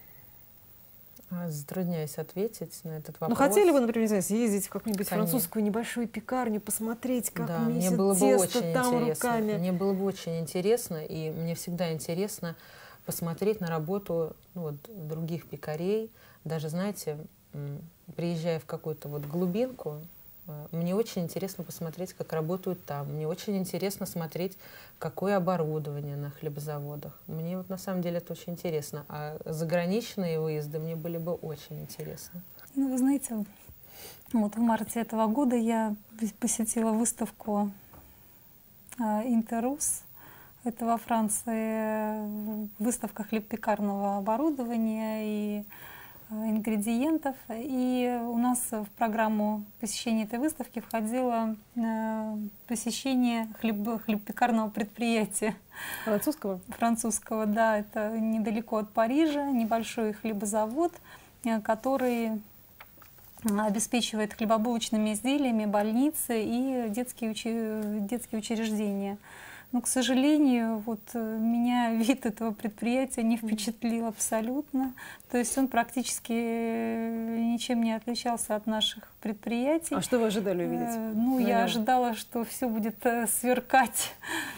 Speaker 8: А, Затрудняюсь ответить на этот
Speaker 1: Ну,
Speaker 8: вопрос.
Speaker 1: хотели бы, например, не знаю, съездить в какую-нибудь
Speaker 8: Конечно.
Speaker 1: французскую небольшую пекарню, посмотреть, как
Speaker 8: Да, мне
Speaker 1: месят
Speaker 8: было бы
Speaker 1: тесто
Speaker 8: очень
Speaker 1: там
Speaker 8: интересно.
Speaker 1: руками?
Speaker 8: Мне было бы очень интересно, и мне всегда интересно посмотреть на работу, ну, вот, других пекарей. Даже, знаете, м, приезжая в какую-то вот глубинку, э, мне очень интересно посмотреть, как работают там. Мне очень интересно смотреть, какое оборудование на хлебозаводах. Мне вот на самом деле это очень интересно. А заграничные выезды мне были бы очень интересны.
Speaker 9: Ну, вы знаете, вот в марте этого года я посетила выставку а, Интеррус. Это во Франции выставка хлебопекарного оборудования и а, ингредиентов. И у нас в программу посещения этой выставки входило а, посещение хлеб- хлебопекарного предприятия.
Speaker 1: Французского?
Speaker 9: Французского, да. Это недалеко от Парижа, небольшой хлебозавод, э, который обеспечивает хлебобулочными изделиями больницы и детские, учи- детские учреждения. Но, к сожалению, вот э, меня вид этого предприятия не впечатлил абсолютно. То есть он практически э, ничем не отличался от наших предприятий.
Speaker 1: А что вы ожидали увидеть?
Speaker 9: Э, Ну, я
Speaker 1: Наверное.
Speaker 9: ожидала, что все будет э, сверкать.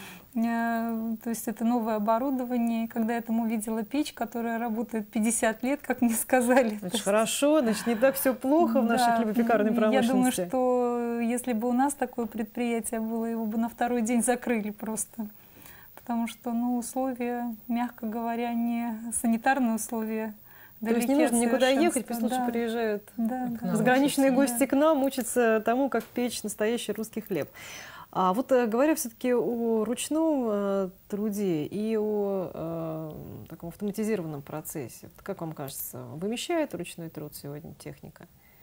Speaker 9: Э, То есть это новое оборудование. И когда я там увидела печь, которая работает пятьдесят лет, как мне сказали. то
Speaker 1: Значит,
Speaker 9: есть-
Speaker 1: хорошо, значит, не так все плохо в нашей
Speaker 9: Да,
Speaker 1: хлебопекарной
Speaker 9: м,
Speaker 1: промышленности.
Speaker 9: Я думаю, что если бы у нас такое предприятие было, его бы на второй день закрыли просто. Потому что, ну, условия, мягко говоря, не санитарные условия.
Speaker 1: То есть не
Speaker 9: далеки
Speaker 1: нужно
Speaker 9: от
Speaker 1: никуда ехать,
Speaker 9: совершенства.
Speaker 1: пусть лучше
Speaker 9: Да,
Speaker 1: приезжают
Speaker 9: да, да.
Speaker 1: заграничные
Speaker 9: Да.
Speaker 1: гости к нам, учатся тому, как печь настоящий русский хлеб. А вот э, говоря все-таки о ручном э, труде и о э, таком автоматизированном процессе, вот как вам кажется, вымещает ручной труд сегодня техника?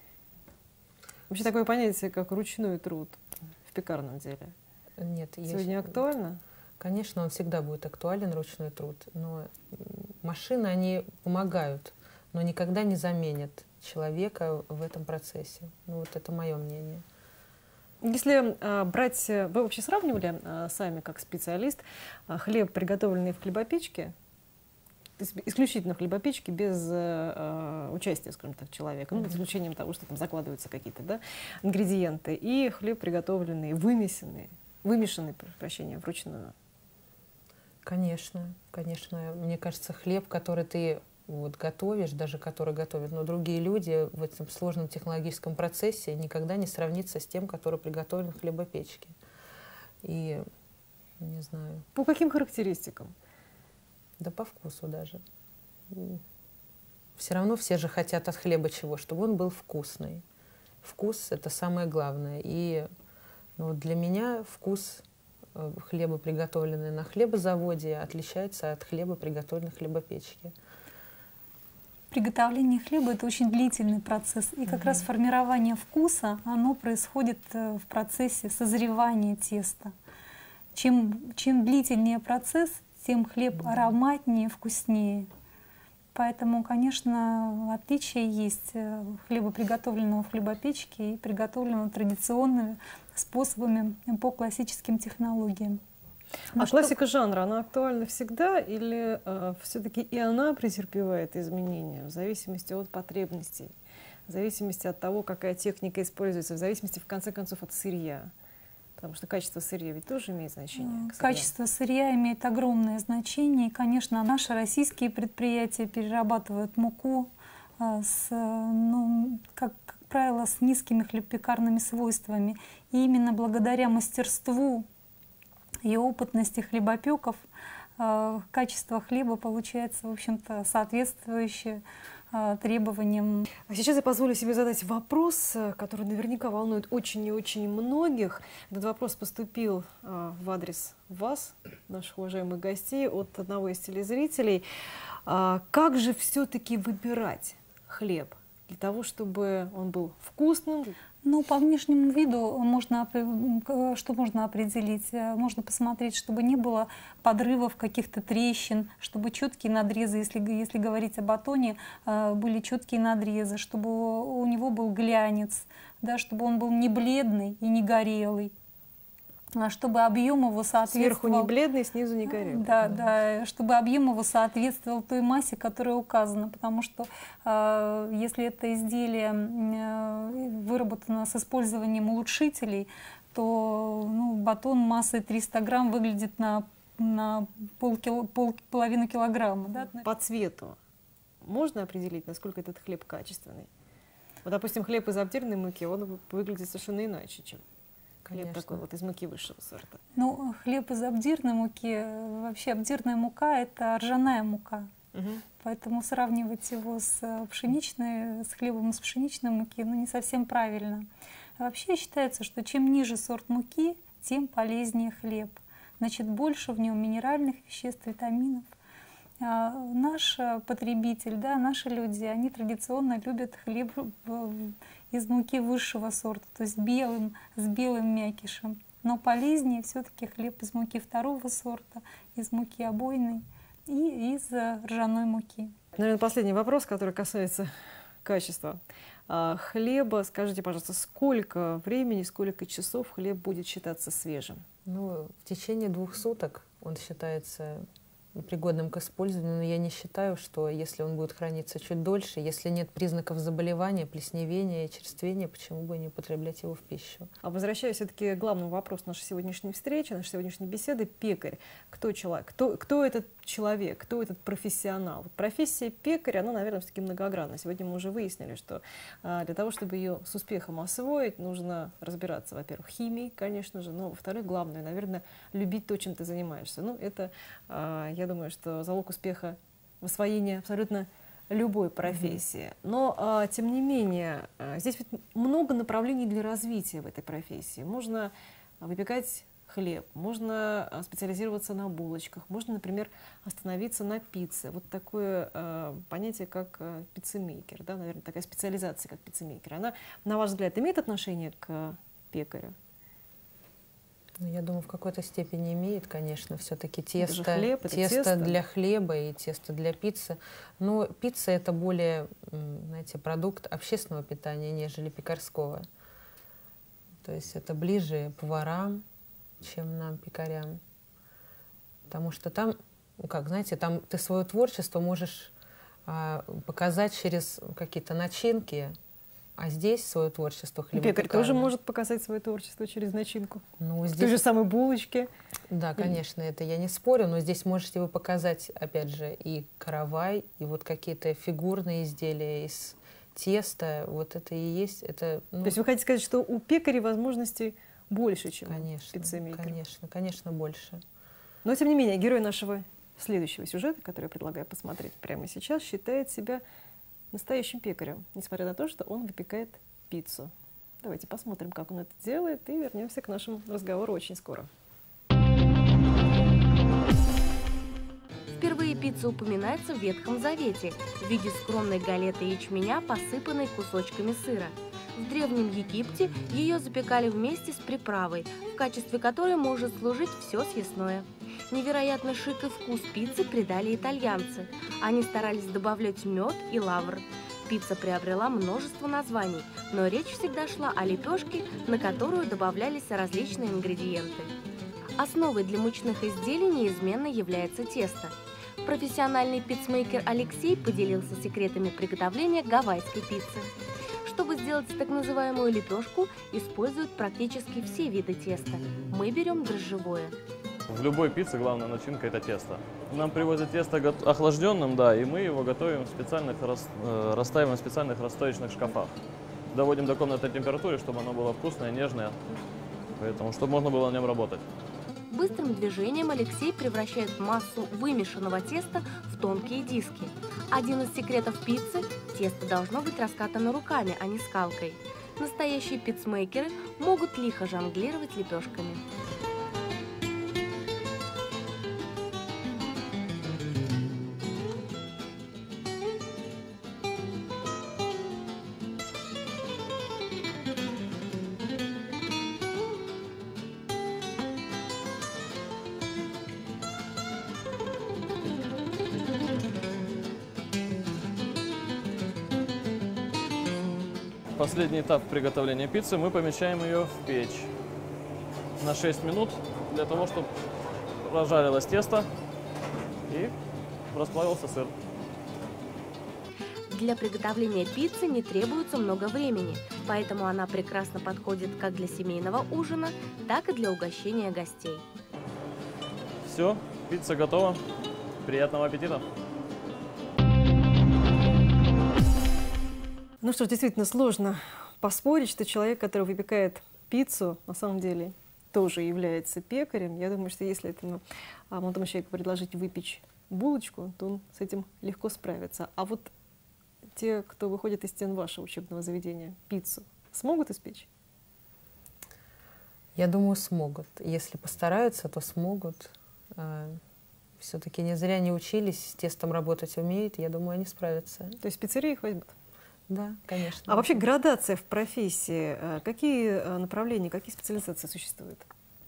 Speaker 1: Вообще такое понятие, как ручной труд в пекарном деле.
Speaker 8: Нет, есть-
Speaker 1: Сегодня актуально?
Speaker 8: Конечно, он всегда будет актуален, ручной труд, но м, машины, они помогают, но никогда не заменят человека в этом процессе. Ну, вот это мое мнение.
Speaker 1: Если а, брать, э, вы вообще сравнивали а, сами как специалист а, хлеб, приготовленный в хлебопечке, ис- исключительно в хлебопечке, без э, а, участия, скажем так, человека, ну, за исключением того, что там закладываются какие-то, да, ингредиенты, и хлеб, приготовленный, вымесенный, вымешанный, прошу прощения, вручную?
Speaker 8: Конечно, конечно. Мне кажется, хлеб, который ты вот готовишь, даже который готовят, но другие люди в этом сложном технологическом процессе никогда не сравнится с тем, который приготовлен в хлебопечке. И не знаю,
Speaker 1: По каким характеристикам?
Speaker 8: да по вкусу даже. Все равно все же хотят от хлеба чего? Чтобы он был вкусный. Вкус — это самое главное. И ну, вот для меня вкус хлеба, приготовленные на хлебозаводе, отличается от хлеба, приготовленного в хлебопечке?
Speaker 9: Приготовление хлеба — это очень длительный процесс. И как
Speaker 8: Мгм.
Speaker 9: раз формирование вкуса, оно происходит э, в процессе созревания теста. Чем, чем длительнее процесс, тем хлеб ароматнее, вкуснее. Поэтому, конечно, отличие есть э, хлеба, приготовленного в хлебопечке, и приготовленного традиционными способами по классическим технологиям.
Speaker 1: А
Speaker 9: Ну что-
Speaker 1: классика жанра, она актуальна всегда или э, все-таки и она претерпевает изменения в зависимости от потребностей, в зависимости от того, какая техника используется, в зависимости, в конце концов, от сырья? Потому что качество сырья ведь тоже имеет значение. к сырью.
Speaker 9: Качество сырья имеет огромное значение. И, конечно, наши российские предприятия перерабатывают муку, а, с, ну, как, как правило, с низкими хлебопекарными свойствами. И именно благодаря мастерству и опытности хлебопеков а, качество хлеба получается, в общем-то, соответствующее а, требованиям.
Speaker 1: А сейчас я позволю себе задать вопрос, э, который наверняка волнует очень и очень многих. Этот вопрос поступил э, в адрес вас, наших уважаемых гостей, от одного из телезрителей. А как же все-таки выбирать хлеб для того, чтобы он был вкусным?
Speaker 9: Ну, по внешнему виду можно, опре- что можно определить? Э, Можно посмотреть, чтобы не было подрывов, каких-то трещин, чтобы четкие надрезы, если, г- если говорить о батоне, э, были четкие надрезы, чтобы у него был глянец, да, чтобы он был не бледный и не горелый, а чтобы объем его соответствовал...
Speaker 1: Сверху не бледный, снизу не горелый.
Speaker 9: Да, да, чтобы объем его соответствовал той массе, которая указана, потому что э, если это изделие э, выработано с использованием улучшителей, то ну, батон массой триста грамм выглядит на, на полкило, пол, половину килограмма. Да?
Speaker 1: По цвету можно определить, насколько этот хлеб качественный? Вот, допустим, хлеб из обдирной муки, он выглядит совершенно иначе, чем хлеб
Speaker 8: Конечно.
Speaker 1: такой вот из муки высшего сорта.
Speaker 9: Ну, хлеб из обдирной муки, э, вообще обдирная мука — это ржаная мука.
Speaker 1: Мгм.
Speaker 9: Поэтому сравнивать его с э, пшеничной, с хлебом из пшеничной муки, ну, не совсем правильно. А вообще считается, что чем ниже сорт муки, тем полезнее хлеб. Значит, больше в нем минеральных веществ, витаминов. А наш э, потребитель, да, наши люди, они традиционно любят хлеб э, из муки высшего сорта, то есть белым, с белым мякишем. Но полезнее все-таки хлеб из муки второго сорта, из муки обойной и из э, ржаной муки.
Speaker 1: Наверное, последний вопрос, который касается качества а, хлеба. Скажите, пожалуйста, сколько времени, сколько часов хлеб будет считаться свежим?
Speaker 8: Ну, в течение двух суток он считается пригодным к использованию, но я не считаю, что если он будет храниться чуть дольше, если нет признаков заболевания, плесневения и черствения, почему бы не употреблять его в пищу?
Speaker 1: А возвращаясь все-таки к главному вопросу нашей сегодняшней встречи, нашей сегодняшней беседы, пекарь. Кто человек? Кто, кто этот человек? Кто этот профессионал? Вот профессия пекаря, она, наверное, все-таки многогранна. Сегодня мы уже выяснили, что а, для того, чтобы ее с успехом освоить, нужно разбираться, во-первых, в химии, конечно же, но, во-вторых, главное, наверное, любить то, чем ты занимаешься. Ну, это, а, я думаю, что залог успеха в освоении абсолютно любой профессии. Но, а, тем не менее, а, здесь ведь много направлений для развития в этой профессии. Можно выпекать хлеб, можно а, специализироваться на булочках, можно, например, остановиться на пицце. Вот такое а, понятие, как а, пиццемейкер, да, наверное, такая специализация, как пиццемейкер. Она, на ваш взгляд, имеет отношение к пекарю?
Speaker 8: Ну, я думаю, в какой-то степени имеет, конечно, все-таки
Speaker 1: Это же
Speaker 8: тесто,
Speaker 1: хлеб, это
Speaker 8: тесто
Speaker 1: тесто.
Speaker 8: для хлеба и тесто для пиццы. Но пицца — это более, м, знаете, продукт общественного питания, нежели пекарского. То есть это ближе поварам, чем нам, пекарям. Потому что там, ну как, знаете, там ты свое творчество можешь а, показать через какие-то начинки, а здесь свое творчество хлебопекарное.
Speaker 1: Пекарь тоже может показать свое творчество через начинку.
Speaker 8: Ну,
Speaker 1: В
Speaker 8: здесь...
Speaker 1: той же самой булочке.
Speaker 8: Да, конечно, это я не спорю, но здесь можете вы показать, опять же, и каравай, и вот какие-то фигурные изделия из теста. Вот это и есть. Это, ну,
Speaker 1: То есть вы хотите сказать, что у пекаря возможностей больше, чем
Speaker 8: конечно,
Speaker 1: у пиццемейкера?
Speaker 8: конечно, конечно, больше.
Speaker 1: Но, тем не менее, герой нашего следующего сюжета, который я предлагаю посмотреть прямо сейчас, считает себя настоящим пекарем, несмотря на то, что он выпекает пиццу. Давайте посмотрим, как он это делает, и вернемся к нашему разговору очень скоро.
Speaker 2: Впервые пицца упоминается в Ветхом Завете в виде скромной галеты ячменя, посыпанной кусочками сыра. В Древнем Египте ее запекали вместе с приправой, в качестве которой может служить все съестное. Невероятно шик и вкус пиццы придали итальянцы. Они старались добавлять мед и лавр. Пицца приобрела множество названий, но речь всегда шла о лепешке, на которую добавлялись различные ингредиенты. Основой для мучных изделий неизменно является тесто. Профессиональный пиццмейкер Алексей поделился секретами приготовления гавайской пиццы. Чтобы сделать так называемую лепешку, используют практически все виды теста. Мы берем дрожжевое.
Speaker 11: В любой пицце главная начинка – это тесто. Нам привозят тесто охлажденным, да, и мы его готовим в специальных, расставим в специальных расстоечных шкафах. Доводим до комнатной температуры, чтобы оно было вкусное, нежное, поэтому, чтобы можно было на нем работать.
Speaker 2: Быстрым движением Алексей превращает массу вымешанного теста в тонкие диски. Один из секретов пиццы – тесто должно быть раскатано руками, а не скалкой. Настоящие пиццмейкеры могут лихо жонглировать лепешками.
Speaker 11: Последний этап приготовления пиццы, мы помещаем ее в печь на шесть минут, для того, чтобы прожарилось тесто и расплавился сыр.
Speaker 2: Для приготовления пиццы не требуется много времени, поэтому она прекрасно подходит как для семейного ужина, так и для угощения гостей.
Speaker 11: Все, пицца готова. Приятного аппетита!
Speaker 1: Ну что ж, действительно сложно поспорить, что человек, который выпекает пиццу, на самом деле тоже является пекарем. Я думаю, что если этому молодому человеку предложить выпечь булочку, то он с этим легко справится. А вот те, кто выходит из стен вашего учебного заведения, пиццу смогут испечь?
Speaker 8: Я думаю, смогут. Если постараются, то смогут. Все-таки не зря не учились, с тестом работать умеют. Я думаю, они справятся.
Speaker 1: То есть пиццерии их возьмут?
Speaker 8: Да, конечно.
Speaker 1: А вообще градация в профессии, какие направления, какие специализации существуют?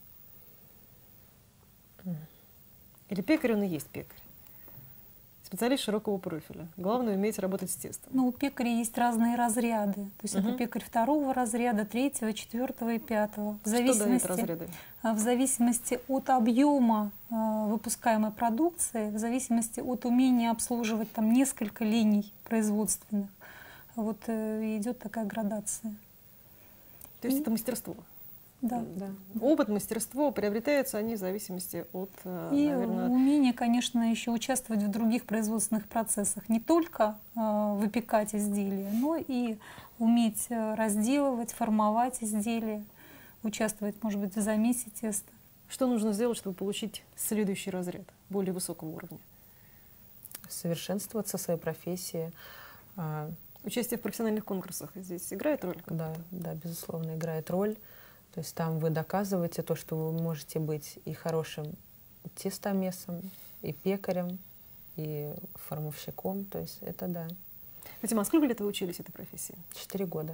Speaker 1: Или пекарь он и есть пекарь? Специалист широкого профиля. Главное уметь работать с тестом.
Speaker 9: Ну, у пекаря есть разные разряды. То есть
Speaker 1: Угу.
Speaker 9: это пекарь второго разряда, третьего, четвертого и пятого. В
Speaker 1: Что дают разряды?
Speaker 9: В зависимости от объема э, выпускаемой продукции, в зависимости от умения обслуживать там несколько линий производственных, вот э, идет такая градация.
Speaker 1: То есть это мастерство?
Speaker 9: Да.
Speaker 1: Да. Опыт, мастерство приобретаются они в зависимости от,
Speaker 9: И
Speaker 1: наверное...
Speaker 9: умение, конечно, еще участвовать в других производственных процессах. Не только э, выпекать изделия, но и уметь разделывать, формовать изделия, участвовать, может быть, в замесе теста.
Speaker 1: Что нужно сделать, чтобы получить следующий разряд, более высокого уровня?
Speaker 8: Совершенствоваться в своей профессии.
Speaker 1: Участие в профессиональных конкурсах здесь играет роль?
Speaker 8: Да, да, безусловно, играет роль. То есть там вы доказываете то, что вы можете быть и хорошим тестомесом, и пекарем, и формовщиком. То есть это да.
Speaker 1: Фатима, а сколько лет вы учились этой профессии?
Speaker 8: Четыре года.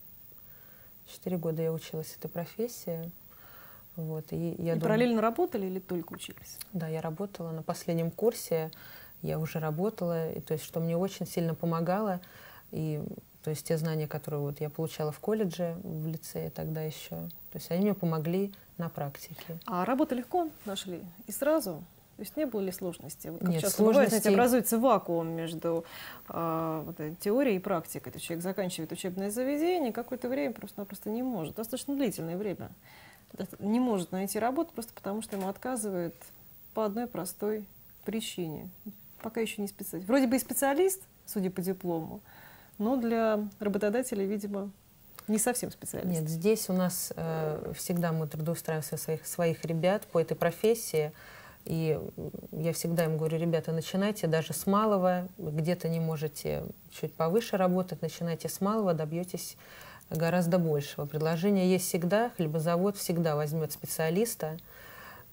Speaker 8: Четыре года я училась этой профессии. Вот, и я
Speaker 1: и
Speaker 8: думаю,
Speaker 1: параллельно работали или только учились?
Speaker 8: Да, я работала на последнем курсе. Я уже работала, и, то есть, что мне очень сильно помогало. И, то есть те знания, которые вот я получала в колледже, в лицее тогда еще, то есть они мне помогли на практике.
Speaker 1: А работу легко нашли? И сразу? То есть не было ли сложности? Вот как
Speaker 8: Нет,
Speaker 1: часто бывает,
Speaker 8: сложностей...
Speaker 1: знаете, образуется вакуум между а, вот, теорией и практикой. То есть человек заканчивает учебное заведение, какое-то время просто-напросто не может, достаточно длительное время, не может найти работу просто потому, что ему отказывают по одной простой причине. Пока еще не специалист. Вроде бы и специалист, судя по диплому, но для работодателей, видимо, не совсем специалист.
Speaker 8: Нет, здесь у нас э, всегда мы трудоустраиваем своих, своих ребят по этой профессии. И я всегда им говорю: ребята, начинайте даже с малого, где-то не можете чуть повыше работать, начинайте с малого, добьетесь гораздо большего. Предложение есть всегда, хлебозавод всегда возьмет специалиста.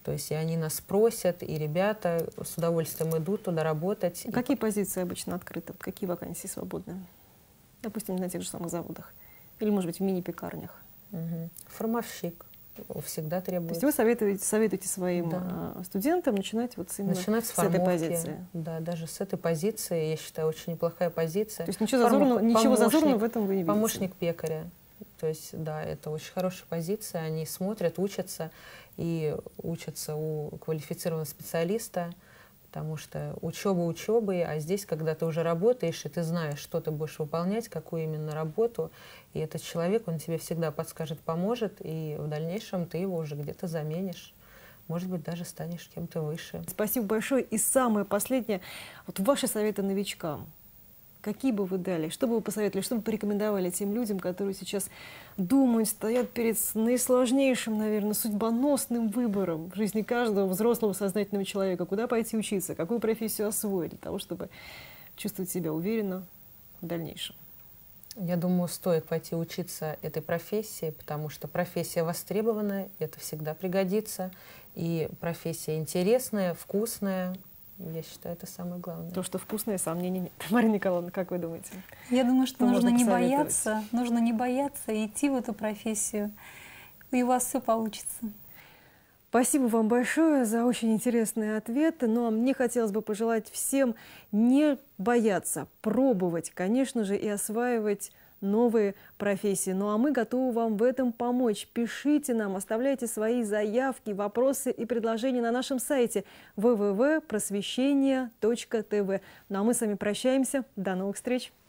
Speaker 8: То есть и они нас просят, и ребята с удовольствием идут туда работать.
Speaker 1: Какие позиции обычно открыты? Какие вакансии свободны? Допустим, на тех же самых заводах. Или, может быть, в мини-пекарнях.
Speaker 8: Угу. Формовщик всегда требуется.
Speaker 1: То есть вы советуете, советуете своим
Speaker 8: да.
Speaker 1: студентам начинать вот именно
Speaker 8: начинать с,
Speaker 1: с этой
Speaker 8: формовки,
Speaker 1: позиции?
Speaker 8: Да, даже с этой позиции, я считаю, очень неплохая позиция.
Speaker 1: То есть ничего зазорного, ничего зазорного в этом вы не видите?
Speaker 8: Помощник пекаря. То есть, да, это очень хорошая позиция. Они смотрят, учатся и учатся у квалифицированного специалиста, потому что учеба учебой, а здесь, когда ты уже работаешь, и ты знаешь, что ты будешь выполнять, какую именно работу, и этот человек, он тебе всегда подскажет, поможет, и в дальнейшем ты его уже где-то заменишь. Может быть, даже станешь кем-то выше.
Speaker 1: Спасибо большое. И самое последнее, вот ваши советы новичкам. Какие бы вы дали? Что бы вы посоветовали? Что бы порекомендовали тем людям, которые сейчас думают, стоят перед наисложнейшим, наверное, судьбоносным выбором в жизни каждого взрослого сознательного человека? Куда пойти учиться? Какую профессию освоить для того, чтобы чувствовать себя уверенно в дальнейшем?
Speaker 8: Я думаю, стоит пойти учиться этой профессии, потому что профессия востребованная, это всегда пригодится. И профессия интересная, вкусная. Я считаю, это самое главное.
Speaker 1: То, что вкусное, сомнений нет. Марина Николаевна, как вы думаете?
Speaker 9: Я думаю, что
Speaker 1: что
Speaker 9: нужно не бояться, нужно не бояться и идти в эту профессию, и у вас все получится.
Speaker 1: Спасибо вам большое за очень интересные ответы. Но мне хотелось бы пожелать всем не бояться, пробовать, конечно же, и осваивать новые профессии. Ну а мы готовы вам в этом помочь. Пишите нам, оставляйте свои заявки, вопросы и предложения на нашем сайте вэ вэ вэ точка просвещение точка тэ вэ. Ну а мы с вами прощаемся. До новых встреч!